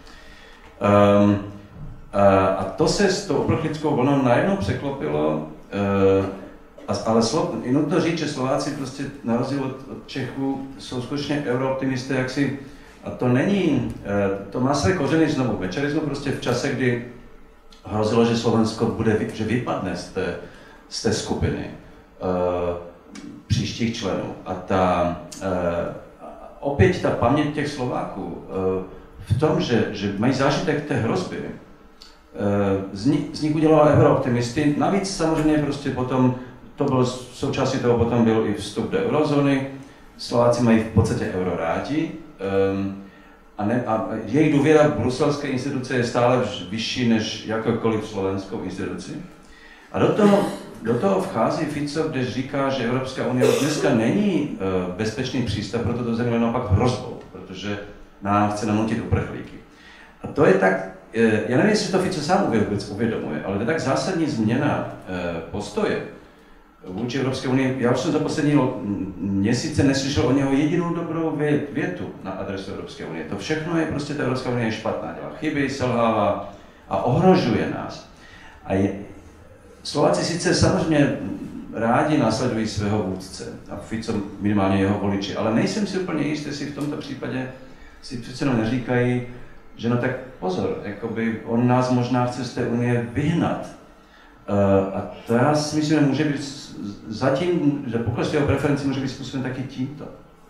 Um, a, a to se s tou uprchlickou vlnou najednou překlopilo, uh, a, ale slo, je nutno říct, že Slováci prostě na rozdíl od, od Čechů jsou skutečně eurooptimisté, jak si, a to není, uh, to má své kořeny znovu v mečerismu, prostě v čase, kdy hrozilo, že Slovensko bude, že vypadne z té, z té skupiny uh, příštích členů. A ta, uh, opět ta paměť těch Slováků uh, v tom, že, že mají zážitek té hrozby, uh, z, ní, z nich udělala eurooptimisty. Navíc samozřejmě prostě potom, to bylo součástí toho potom byl i vstup do eurozóny. Slováci mají v podstatě euro rádi. Um, A, ne, a jejich důvěra v bruselské instituce je stále vyšší než jakoukoliv slovenskou instituci. A do toho, do toho vchází Fico, kde říká, že Evropská unie dneska není uh, bezpečný přístav pro tuto zemi, ale naopak hrozbou, protože nám chce nanutit uprchlíky. A to je tak, uh, já nevím, jestli to Fico sám vůbec uvědomuje, ale to je tak zásadní změna uh, postoje vůči Evropské unii. Já už jsem za poslední měsíce neslyšel o něho jedinou dobrou větu na adresu Evropské unie. To všechno je prostě, ta Evropská unie je špatná, dělá chyby, selhává a ohrožuje nás. A je, Slováci sice samozřejmě rádi následují svého vůdce, a Fico minimálně jeho voliči, ale nejsem si úplně jistý, jestli v tomto případě si přece jenom neříkají, že no tak pozor, jakoby on nás možná chce z té unie vyhnat. Uh, a to já si myslím, že může být zatím, že pokles jeho preferencí může být způsoben taky tímto.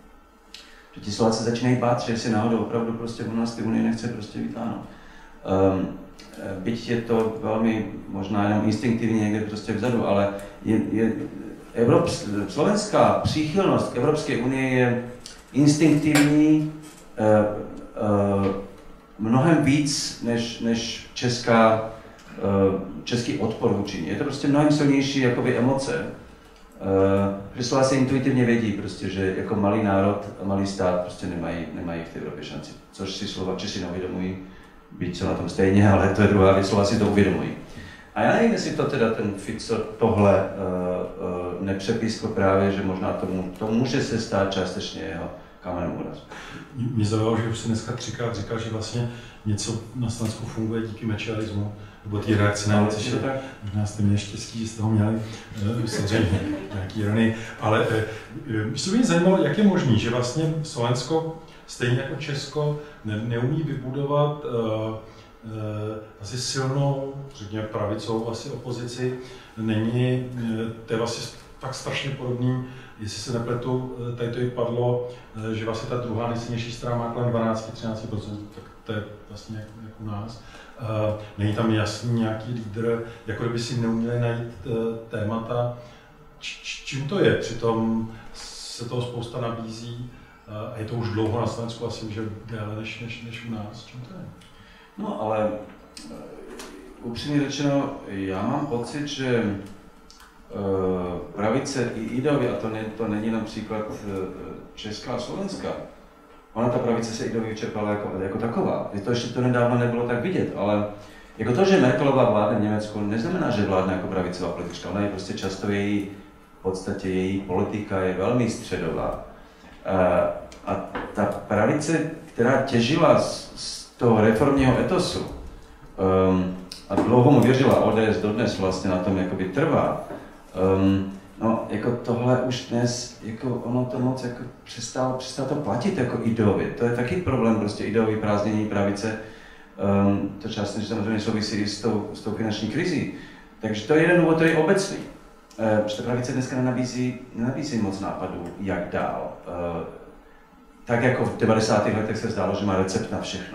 Že ti Slováci začínají bát, že si náhodou opravdu prostě u nás ty unie nechce prostě vytáhnout. Um, byť je to velmi možná jenom instinktivně někde prostě vzadu, ale je, je Evrops, slovenská příchylnost k Evropské unie je instinktivní uh, uh, mnohem víc než, než česká český odpor vůči ní. Je to prostě mnohem silnější jakoby emoce, že Slováci intuitivně vědí, prostě, že jako malý národ a malý stát prostě nemají, nemají v té Evropě šanci. Což si Slováci si neuvědomují, byť co na tom stejně, ale to je druhá věc, Slováci to uvědomují. A já nevím, jestli to teda ten Fico tohle uh, uh, nepřepískl právě, že možná tomu, to může se stát částečně jeho kamenem úrazu. Mě zaujalo, že už se dneska třikrát říkal, že vlastně něco na Slovensku funguje díky mečiarismu, nebo ty reakce na věci, že možná jste měli štěstí, že jste ho měli, samozřejmě nějaký ironii, ale mě se mě zajímalo, jak je možný, že vlastně Slovensko, stejně jako Česko, ne, neumí vybudovat uh, uh, asi silnou, řekněme pravicovou asi opozici, není, to je vlastně tak strašně podobný, jestli se nepletu, tady to i padlo, že vlastně ta druhá nejsilnější strana má kolem dvanáct až třináct procent, tak to je vlastně jak, jak u nás. Uh, není tam jasný nějaký lídr, jako kdyby si neuměli najít uh, témata. Č- č- čím to je? Přitom se toho spousta nabízí uh, a je to už dlouho na Slovensku, asi že déle než, než, než u nás. Čím to je? No ale uh, upřímně řečeno, já mám pocit, že uh, pravice i ideově, a to, ne, to není například uh, česká a slovenská, ona ta pravice se ideově vyčerpala jako, jako taková. Je to ještě to nedávno nebylo tak vidět, ale jako to, že Merkelová vládne v Německu, neznamená, že vládne jako pravicová politička. Ona je prostě často její, v podstatě její politika je velmi středová. A ta pravice, která těžila z, z toho reformního etosu um, a dlouho mu věřila, O D S dodnes vlastně na tom jakoby trvá, um, No, jako tohle už dnes, jako ono to moc jako přestalo, přestalo to platit jako ideově. To je taky problém prostě ideový prázdnění pravice. Um, to částečně samozřejmě souvisí i s tou, s tou finanční krizí. Takže to je jeden důvod, který je obecný. Uh, protože pravice dneska nenabízí, nenabízí moc nápadů, jak dál. Uh, tak jako v devadesátých letech se zdálo, že má recept na všechno.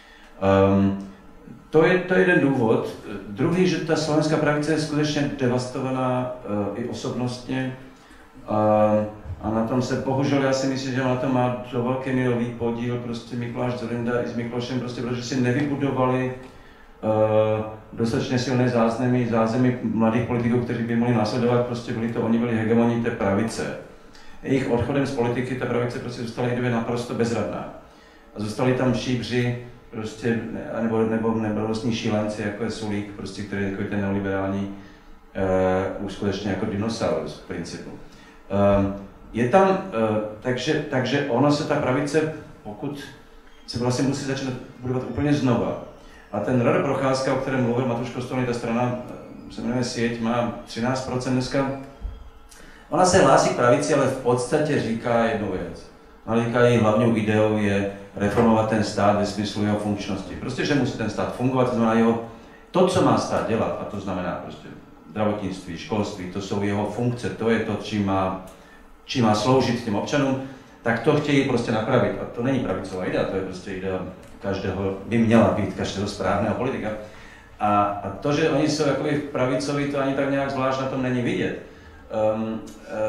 Um, To je, to je jeden důvod. Druhý, že ta slovenská pravice je skutečně devastovaná uh, i osobnostně. Uh, a na tom se bohužel, já si myslím, že na tom má do velké míry podíl prostě Mikuláš Dzurinda i s Miklošem, prostě, protože si nevybudovali uh, dostatečně silné zázemí, zázemí mladých politiků, kteří by mohli následovat, prostě byli to, oni byli hegemoní té pravice. Jejich odchodem z politiky ta pravice prostě zůstala i naprosto bezradná. A zůstali tam šíbři, prostě, nebo, nebo nebrodostní šílenci, jako je Sulík, prostě, který je takový ten neoliberální, uh, už skutečně jako dinosaurus v principu. Uh, je tam, uh, takže, takže ono se ta pravice, pokud se vlastně musí začít budovat úplně znova. A ten Rado Procházka, o kterém mluvil Matuš Kostolný, ta strana se jmenuje Sieť, má třináct procent dneska. Ona se hlásí k pravici, ale v podstatě říká jednu věc. Ona říká, její hlavní ideou je reformovat ten stát ve smyslu jeho funkčnosti. Prostě, že musí ten stát fungovat, to znamená jeho, to, co má stát dělat, a to znamená prostě zdravotnictví, školství, to jsou jeho funkce, to je to, čím má, čím má sloužit těm občanům, tak to chtějí prostě napravit. A to není pravicová idea, to je prostě idea každého, by měla být každého správného politika. A, a to, že oni jsou jakoby pravicoví, to ani tak nějak zvlášť na tom není vidět. Um, um,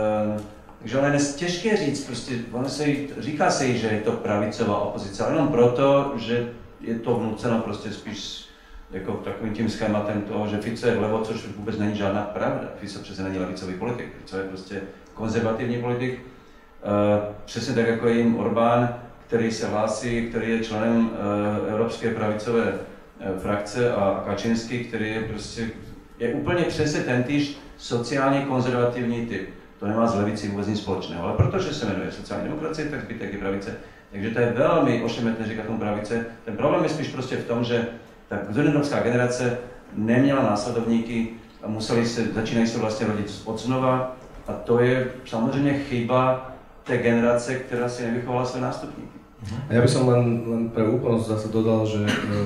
Takže ono je těžké říct, prostě, ono se jí, říká se jí, že je to pravicová opozice, ale jenom proto, že je to vnuceno prostě spíš jako takovým tím schématem toho, že Fico je vlevo, což vůbec není žádná pravda. Fico přece není levicový politik, Fico je prostě konzervativní politik, uh, přesně tak jako je jim Orbán, který se hlásí, který je členem uh, Evropské pravicové uh, frakce, a Kačinský, který je prostě, je úplně přesně tentýž sociálně konzervativní typ. To nemá s levicí vůbec nic společného, ale protože se jmenuje sociální demokracie, tak zbytek je pravice. Takže to je velmi ošemetné říkat tomu pravice. Ten problém je spíš prostě v tom, že ta dzurinnovská generace neměla následovníky a museli se, začínají se vlastně rodit od znova. A to je samozřejmě chyba té generace, která si nevychovala své nástupníky. Ja by som len, len pre úplnosť zase dodal, že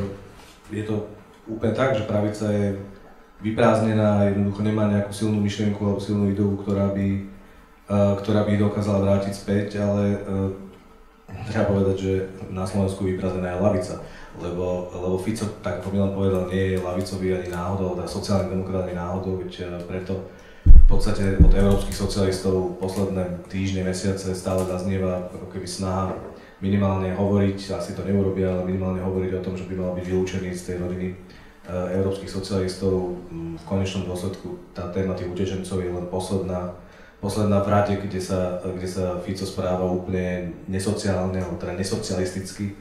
je to úplne tak, že pravica je vyprázdnená, jednoducho nemá nejakú silnú myšlienku alebo silnú ideu, ktorá by, uh, ktorá by ich dokázala vrátiť späť, ale uh, treba povedať, že na Slovensku vyprázdnená je lavica, lebo, lebo Fico, tak ako Milan povedal, nie je lavicový ani náhodou, teda sociálny demokrat ani náhodou, veď uh, preto v podstate od európskych socialistov posledné týždne, mesiace stále zaznieva ako keby snaha minimálne hovoriť, asi to neurobia, ale minimálne hovoriť o tom, že by mal byť vylúčený z tej rodiny európskych socialistov. V konečnom dôsledku tá téma tých utečencov je len posledná, posledná v rade, kde sa, kde sa Fico správa úplne nesociálne, alebo teda nesocialisticky.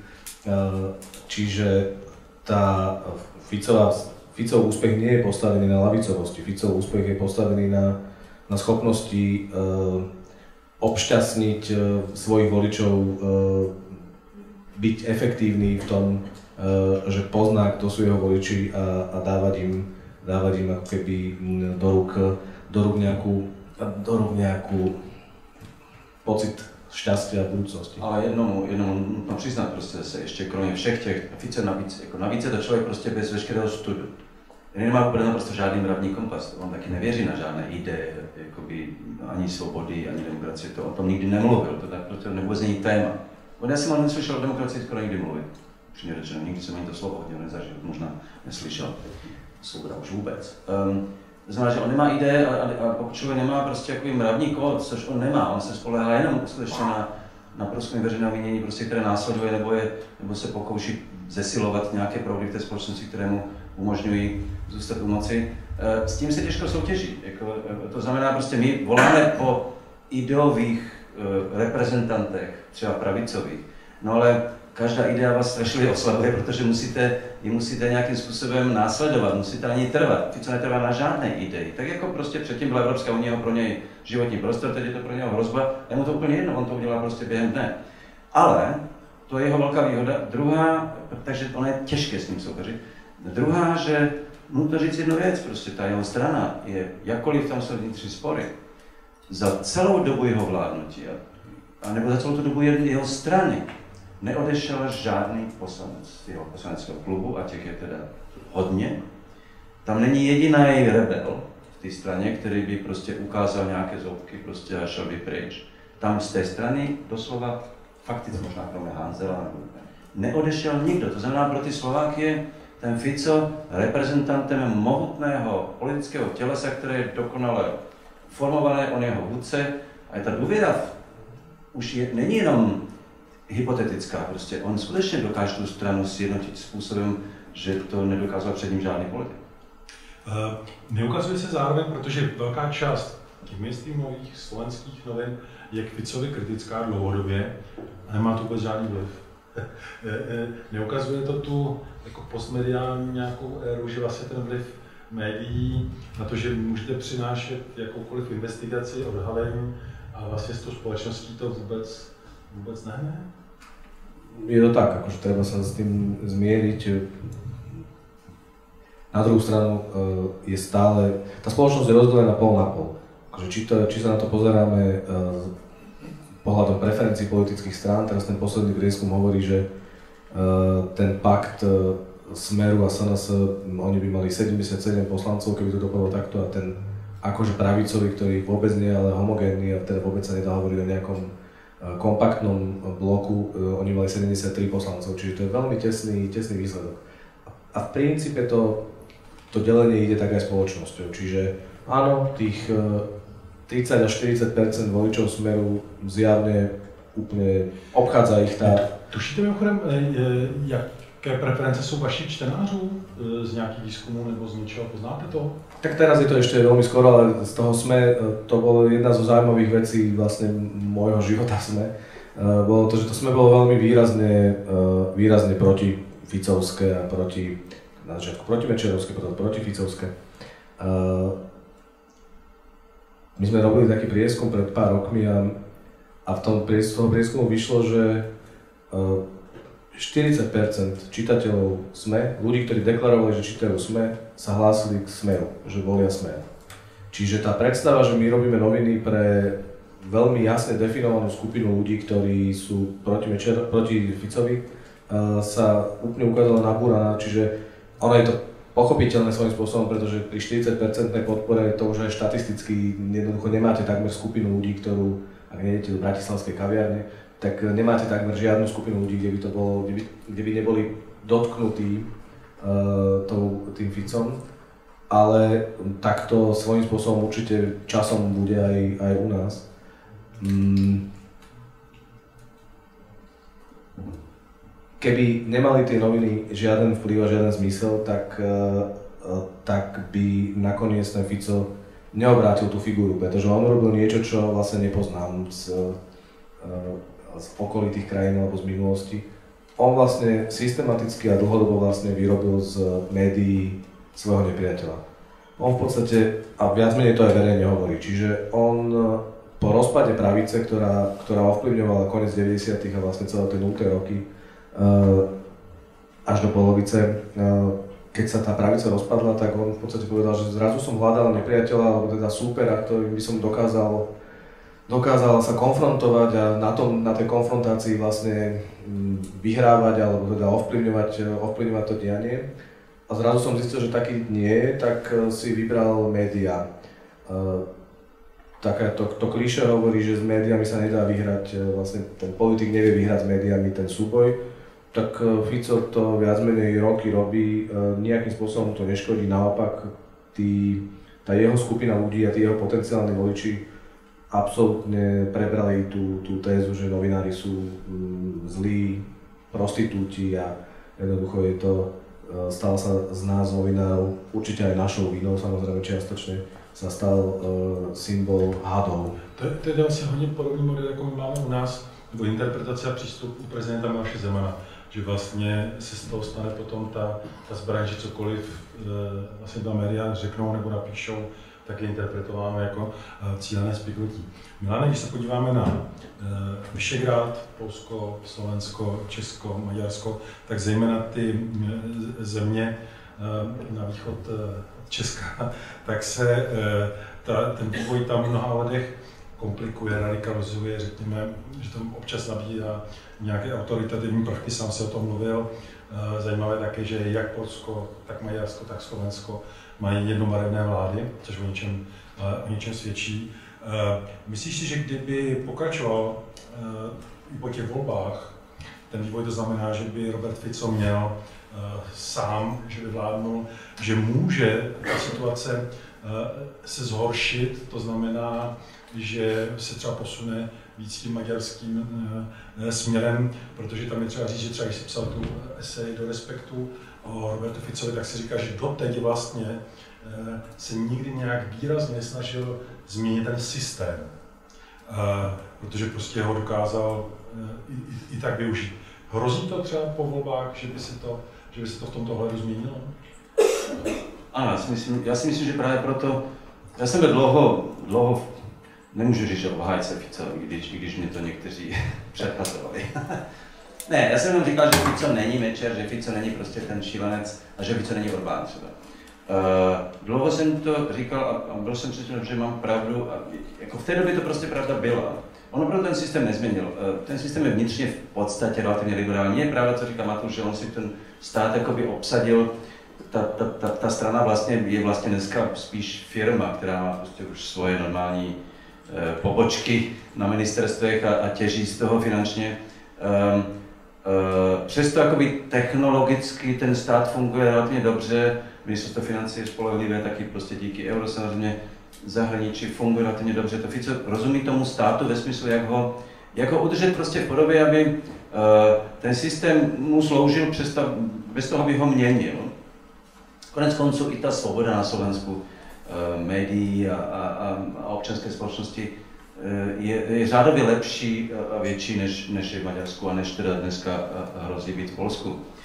Čiže tá Ficová, Ficov úspech nie je postavený na lavicovosti, Ficov úspech je postavený na, na schopnosti obšťastniť svojich voličov, byť efektívny v tom, že pozná, kto sú jeho voliči, a, a dávať im, dávať im ako keby do rúk, do rúk nejakú, do rúk nejakú pocit šťastia v budúcnosti. Ale jednomu, jednomu nutno přiznat prostě se ještě kromě všech těch, Fico navíc, jako navíc je to člověk prostě bez veškerého studu. On nemá vůbec naprosto žádný mravní kompas, on taky nevěří na žádné ideje, jakoby ani svobody, ani demokracie, to o tom nikdy nemluvil, to tak prostě vůbec není téma. On já jsem ale neslyšel o demokracii skoro nikdy mluvit. Upřímně řečeno, nikdy jsem ani to slovo od něho nezažil, možná neslyšel, svoboda už vůbec. Um, to znamená, že on nemá ideje, a, a, a pokud člověk nemá prostě takový mravní kód, což on nemá, on se spoléhá jenom skutečně na, na průzkum veřejného mínění, prostě, které následuje, nebo, je, nebo se pokouší zesilovat nějaké proudy v té společnosti, které mu umožňují zůstat u moci. E, s tím se těžko soutěží. Jako, to znamená, prostě my voláme po ideových e, reprezentantech, třeba pravicových, no ale každá idea vás strašlivě oslabuje, protože musíte, ji musíte nějakým způsobem následovat, musíte na ní trvat. Fico netrvá na žádné ideji. Tak jako prostě předtím byla Evropská unie pro něj životní prostor, teď je to pro něho hrozba, je mu to úplně jedno, on to udělá prostě během dne. Ale to je jeho velká výhoda. Druhá, takže ono je těžké s ním soupeřit. Druhá, že nutno říct jednu věc, prostě ta jeho strana je, jakkoliv tam jsou vnitřní spory, za celou dobu jeho vládnutí, a nebo za celou tu dobu jeho strany, neodešel žádný poslanec z jeho poslaneckého klubu, a těch je teda hodně. Tam není jediný rebel v té straně, který by prostě ukázal nějaké zobky prostě a šel by pryč. Tam z té strany doslova, fakticky možná kromě Hanzela, neodešel nikdo. To znamená, pro ty Slovákie ten Fico reprezentantem mohutného politického tělesa, které je dokonale formované, on jeho vůdce, a je ta důvěra už je, není jenom hypotetická, prostě on skutečně dokáže tu stranu sjednotit způsobem, že to nedokázal před ním žádný politik. Uh, neukazuje se zároveň, protože velká část těch mainstreamových slovenských novin je k Ficovi kritická dlouhodobě a nemá to vůbec žádný vliv. Neukazuje to tu jako postmediální nějakou éru, že vlastně ten vliv médií na to, že můžete přinášet jakoukoliv investigaci, odhalení a vlastně s tou společností to vůbec, vůbec nehne? Je to tak, akože treba sa s tým zmieriť. Na druhú stranu je stále, tá spoločnosť je rozdelená pol na pol. Akože či, to, či sa na to pozeráme pohľadom preferencií politických strán, teraz ten posledný prieskum hovorí, že ten pakt Smeru a es en es, oni by mali sedemdesiatsedem poslancov, keby to dopadlo takto, a ten akože pravicový, ktorý vôbec nie, ale homogénny, a teda vôbec sa nedá hovoriť o nejakom kompaktnom bloku, oni mali sedemdesiattri poslancov, čiže to je veľmi tesný, tesný výsledok. A v princípe to, to delenie ide tak aj spoločnosťou, čiže áno, tých tridsať až štyridsať percent voličov Smeru zjavne úplne obchádza ich tá... Tušíte mimochodem, jaké preference sú vašich čtenářů z nejakých výskumů nebo z niečoho, poznáte to? Tak teraz je to ešte veľmi skoro, ale z toho SME, to bolo jedna zo zaujímavých vecí vlastne môjho života SME. Bolo to, že to SME bolo veľmi výrazne, výrazne proti Ficovské a proti, na začiatku proti Mečerovské, potom proti Ficovské. My sme robili taký prieskum pred pár rokmi a, a v tom prieskumu vyšlo, že štyridsať percent čitateľov SME, ľudí, ktorí deklarovali, že čítajú SME, sa hlásili k Smeru, že volia Smer. Čiže tá predstava, že my robíme noviny pre veľmi jasne definovanú skupinu ľudí, ktorí sú proti, Mečer, proti Ficovi, sa úplne ukázala nabúraná, čiže ono je to pochopiteľné svojím spôsobom, pretože pri štyridsať percentnej podpore to už aj štatisticky jednoducho nemáte takmer skupinu ľudí, ktorú, ak nejdete do bratislavskej kaviarne, tak nemáte takmer žiadnu skupinu ľudí, kde by to bolo, kde by, kde by neboli dotknutí uh, tou, tým Ficom, ale takto svojím spôsobom určite časom bude aj, aj u nás. Mm. Keby nemali tie noviny žiaden vplyv a žiaden zmysel, tak, uh, tak by nakoniec ten Fico neobrátil tú figúru, pretože on robil niečo, čo vlastne nepoznám z, uh, z okolitých krajín alebo z minulosti. On vlastne systematicky a dlhodobo vlastne vyrobil z médií svojho nepriateľa. On v podstate, a viac menej to aj verejne hovorí, čiže on po rozpade pravice, ktorá, ktorá ovplyvňovala koniec deväťdesiatych a vlastne celé tie nulté roky až do polovice, keď sa tá pravica rozpadla, tak on v podstate povedal, že zrazu som hľadal nepriateľa, alebo teda súpera, ktorým by som dokázal dokázala sa konfrontovať a na, tom, na tej konfrontácii vlastne vyhrávať alebo teda ovplyvňovať, ovplyvňovať to dianie. A zrazu som zistil, že taký nie je, tak si vybral médiá. Také to, to klišé hovorí, že s médiami sa nedá vyhrať, vlastne ten politik nevie vyhrať s médiami ten súboj. Tak Fico to viac menej roky robí, nejakým spôsobom to neškodí, naopak tí, tá jeho skupina ľudí a tí jeho potenciálni voliči absolútne prebrali tú, tú tézu, že novinári sú mm, zlí, prostitúti a jednoducho je to, stal sa z nás novinárov, určite aj našou vinou, samozrejme čiastočne, sa stal uh, symbol hadov. To je, to je vlastně hodně podobný model, jako my máme u nás, nebo interpretace a přístup u prezidenta Miloše Zemana, že vlastně se z toho stane potom ta, ta zbraň, že cokoliv uh, vlastně ta média řeknou nebo napíšou, tak je interpretováme jako uh, cílené spiknutí. Milane, když se podíváme na uh, Vyšegrád, Polsko, Slovensko, Česko, Maďarsko, tak zejména ty uh, země uh, na východ uh, Česka, tak se uh, ta, ten vývoj tam v mnoha ohledech komplikuje, radikalizuje, řekněme, že tam občas nabídá nějaké autoritativní prvky, sám se o tom mluvil. Zajímavé také, že jak Polsko, tak Maďarsko, tak Slovensko mají jednobarevné vlády, což o něčem, o něčem svědčí. Myslíš si, že kdyby pokračoval i po těch volbách ten vývoj, to znamená, že by Robert Fico měl sám, že by vládnul, že může ta situace se zhoršit, to znamená, že se třeba posune víc tím maďarským směrem, protože tam je třeba říct, že třeba když si psal tu esej do Respektu o Robertu Ficovi, tak si říká, že doteď vlastně se nikdy nějak výrazně nesnažil změnit ten systém, protože prostě ho dokázal i, i, i tak využít. Hrozí to třeba po volbách, že by se to, že by se to v tomto hledu změnilo? Ano, já si myslím, já si myslím, že právě proto, já jsem byl dlouho, dlouho, nemůžu říct, že obhájce Fico, i když, i když mě to někteří předkazovali. Ne, já jsem jenom říkal, že Fico není Mečer, že Fico není prostě ten šílenec a že Fico není Orbán třeba. Uh, dlouho jsem to říkal a, a byl jsem přesvědčen, že mám pravdu a jako v té době to prostě pravda byla. On opravdu ten systém nezměnil. Uh, ten systém je vnitřně v podstatě relativně liberální. Je pravda, co říká Matuš, že on si ten stát jakoby obsadil. Ta, ta, ta, ta strana vlastně je vlastně dneska spíš firma, která má prostě už svoje normální uh, pobočky na ministerstvech a, a těží z toho finančně. Um, Uh, přesto jakoby technologicky ten stát funguje relativně dobře, ministerstvo financí je spolehlivé, taky prostě díky euro samozřejmě zahraničí funguje relativně dobře. To Fico rozumí tomu státu ve smyslu, jak ho, jak ho udržet prostě v podobě, aby uh, ten systém mu sloužil přesto, bez toho, aby ho měnil. Konec konců i ta svoboda na Slovensku, uh, médií a, a, a občanské společnosti Je, je řádově lepší a větší než, než je v Maďarsku a než teda dneska hrozí být v Polsku.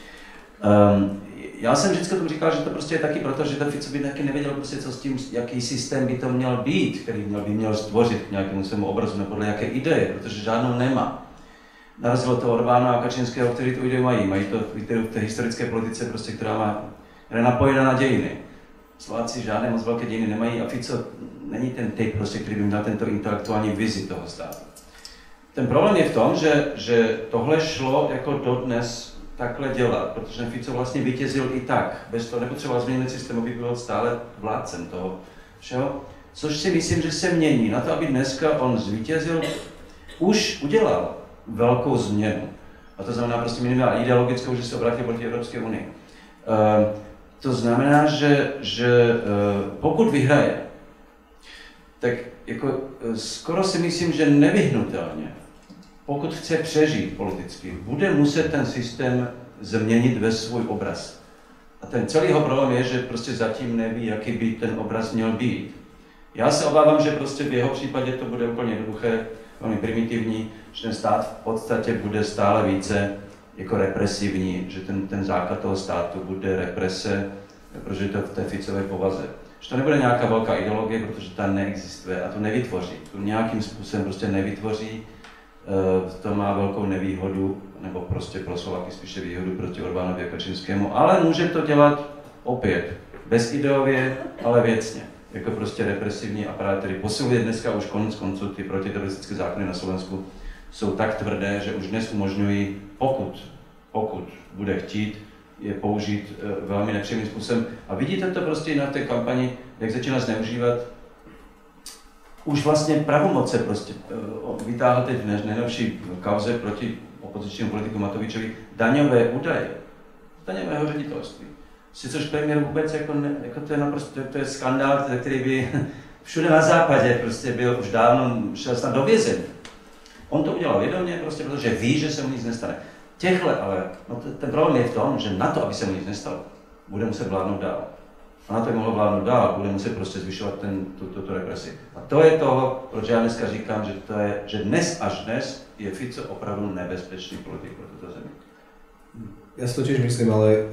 Um, já jsem vždycky tomu říkal, že to prostě je taky proto, že ten Fico by taky nevěděl prostě, co s tím, jaký systém by to měl být, který měl, by měl stvořit k nějakému svému obrazu, nebo podle jaké ideje, protože žádnou nemá. Na rozdíl od toho Orbána a Kačinského, kteří tu ideu mají. Mají to v té historické politice, prostě, která má, je napojená na dějiny. Slováci žádné moc velké dějiny nemají a Fico není ten typ, prostě, který by měl tento intelektuální vizi toho státu. Ten problém je v tom, že, že tohle šlo jako dodnes takhle dělat, protože Fico vlastně vítězil i tak. Bez toho nepotřeboval změnit systém, aby byl stále vládcem toho všeho. Což si myslím, že se mění. Na to, aby dneska on zvítězil, už udělal velkou změnu. A to znamená prostě minimálně ideologickou, že se obrátil proti Evropské unii. Uh, To znamená, že, že pokud vyhraje, tak jako skoro si myslím, že nevyhnutelně, pokud chce přežít politicky, bude muset ten systém změnit ve svůj obraz. A ten celý jeho problém je, že prostě zatím neví, jaký by ten obraz měl být. Já se obávám, že prostě v jeho případě to bude úplně jednoduché, velmi primitivní, že ten stát v podstatě bude stále více jako represivní, že ten, ten základ toho státu bude represe, protože je to v té Ficové povaze. Že to nebude nějaká velká ideologie, protože ta neexistuje a to nevytvoří. To nějakým způsobem prostě nevytvoří, to má velkou nevýhodu, nebo prostě pro Slováky spíše výhodu proti Orbánovi a Kačinskému, ale může to dělat opět, bez ideově, ale věcně. Jako prostě represivní aparát, který posiluje dneska už konec konců ty protiteroristické zákony na Slovensku, jsou tak tvrdé, že už dnes umožňují, pokud, pokud bude chtít, je použít e, velmi nepříjemným způsobem. A vidíte to prostě i na té kampani, jak začíná zneužívat už vlastně pravomoce prostě. E, vytáhl teď v nejnovší kauze proti opozičnímu politiku Matovičovi daňové údaje, daňového ředitelství. Si což premiér vůbec jako, ne, jako to je naprosto, to je skandál, který by všude na západě prostě byl už dávno, šel snad do vězení. On to udělal vědomě, prostě protože ví, že se mu nic nestane. Těchle ale, no ten problém je v tom, že na to, aby se mu nic nestalo, bude muset vládnout dál. A na to, aby mohl vládnout dál, bude muset prostě zvyšovat ten, tu, tu, tu represi. A to je toho, proč já dneska říkám, že, to je, že dnes až dnes je Fico opravdu nebezpečný politik pro tuto zemi. Ja si to tiež myslím, ale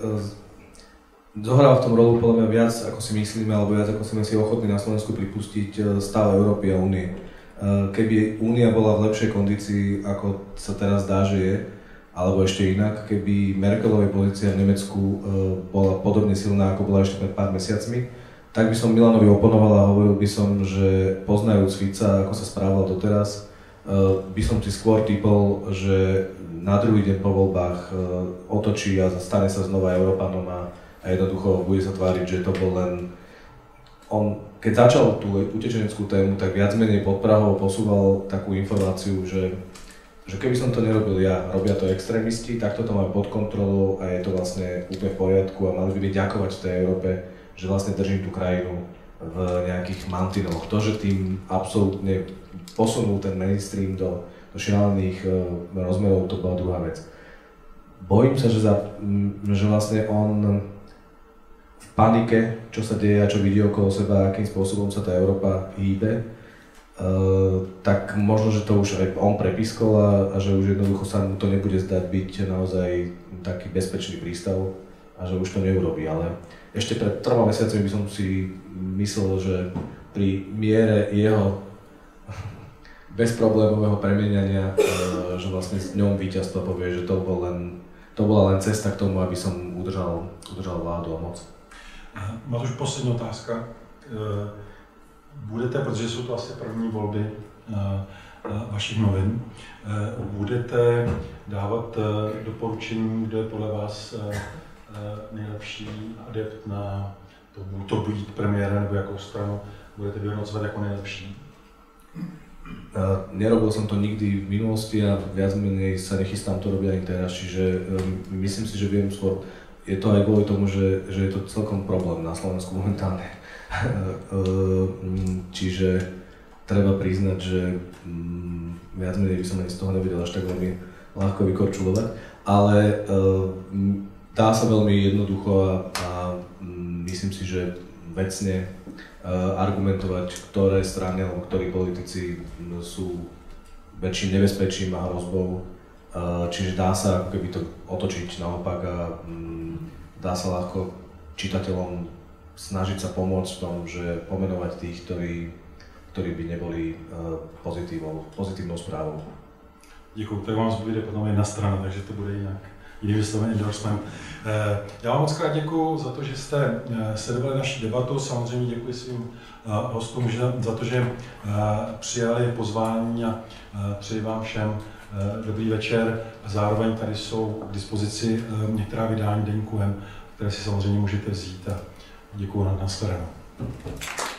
zohral v tom rolu podľa mňa viac, ako si myslíme, alebo viac, ako sme si ochotní na Slovensku pripustiť stav Európy a Únie. Keby Únia bola v lepšej kondícii, ako sa teraz dá, že je, alebo ešte inak, keby Merkelovej pozícia v Nemecku bola podobne silná, ako bola ešte pred pár mesiacmi, tak by som Milanovi oponoval a hovoril by som, že poznajúc Fica, ako sa správal doteraz, by som si skôr typol, že na druhý deň po voľbách otočí a stane sa znova Európanom a, a jednoducho bude sa tváriť, že to bol len... On, keď začal tú utečeneckú tému, tak viac menej pod Prahou posúval takú informáciu, že, že keby som to nerobil ja, robia to extrémisti, tak toto mám pod kontrolou a je to vlastne úplne v poriadku a mali by mi ďakovať v tej Európe, že vlastne držím tú krajinu v nejakých mantinoch. To, že tým absolútne posunul ten mainstream do, do šialených uh, rozmerov, to bola druhá vec. Bojím sa, že, za, že vlastne on v panike, čo sa deje a čo vidí okolo seba, akým spôsobom sa tá Európa hýbe, uh, tak možno, že to už aj on prepiskol a, a že už jednoducho sa mu to nebude zdať byť naozaj taký bezpečný prístav a že už to neurobí, ale ešte pred troma mesiacmi by som si myslel, že pri miere jeho bezproblémového premieňania, že vlastne s ňom víťazstva povie, že to, bol len, to bola len cesta k tomu, aby som udržal, udržal vládu a moc. Matuš, poslední otázka. Budete, protože jsou to asi první volby vašich novin, budete dávat doporučení, kdo je podle vás nejlepší adept na to, buď to být premiérem, nebo jakou stranu budete vyhodnocovat jako nejlepší? Uh, nerobil som to nikdy v minulosti a viac menej sa nechystám to robiť ani teraz, čiže um, myslím si, že viem skôr, je to aj kvôli tomu, že, že je to celkom problém na Slovensku momentálne. uh, čiže treba priznať, že um, viac menej by som ani z toho nevedel až tak veľmi ľahko vykorčulovať, ale uh, dá sa veľmi jednoducho a, a myslím si, že vecne uh, argumentovať, ktoré strany alebo ktorí politici sú väčším nebezpečím a hrozbou. Uh, čiže dá sa ako keby to otočiť naopak a um, dá sa ľahko čitateľom snažiť sa pomôcť v tom, že pomenovať tých, ktorí, ktorí by neboli uh, pozitívnou správou. Děkuji, tak vám zbyde potom jedna strana, takže to bude jinak. Jinými slovy endorsement. Já vám moc krát děkuji za to, že jste sledovali naši debatu. Samozřejmě děkuji svým hostům za to, že přijali pozvání a přeji vám všem dobrý večer. Zároveň tady jsou k dispozici některá vydání deníku M, které si samozřejmě můžete vzít a děkuji na nashledanou.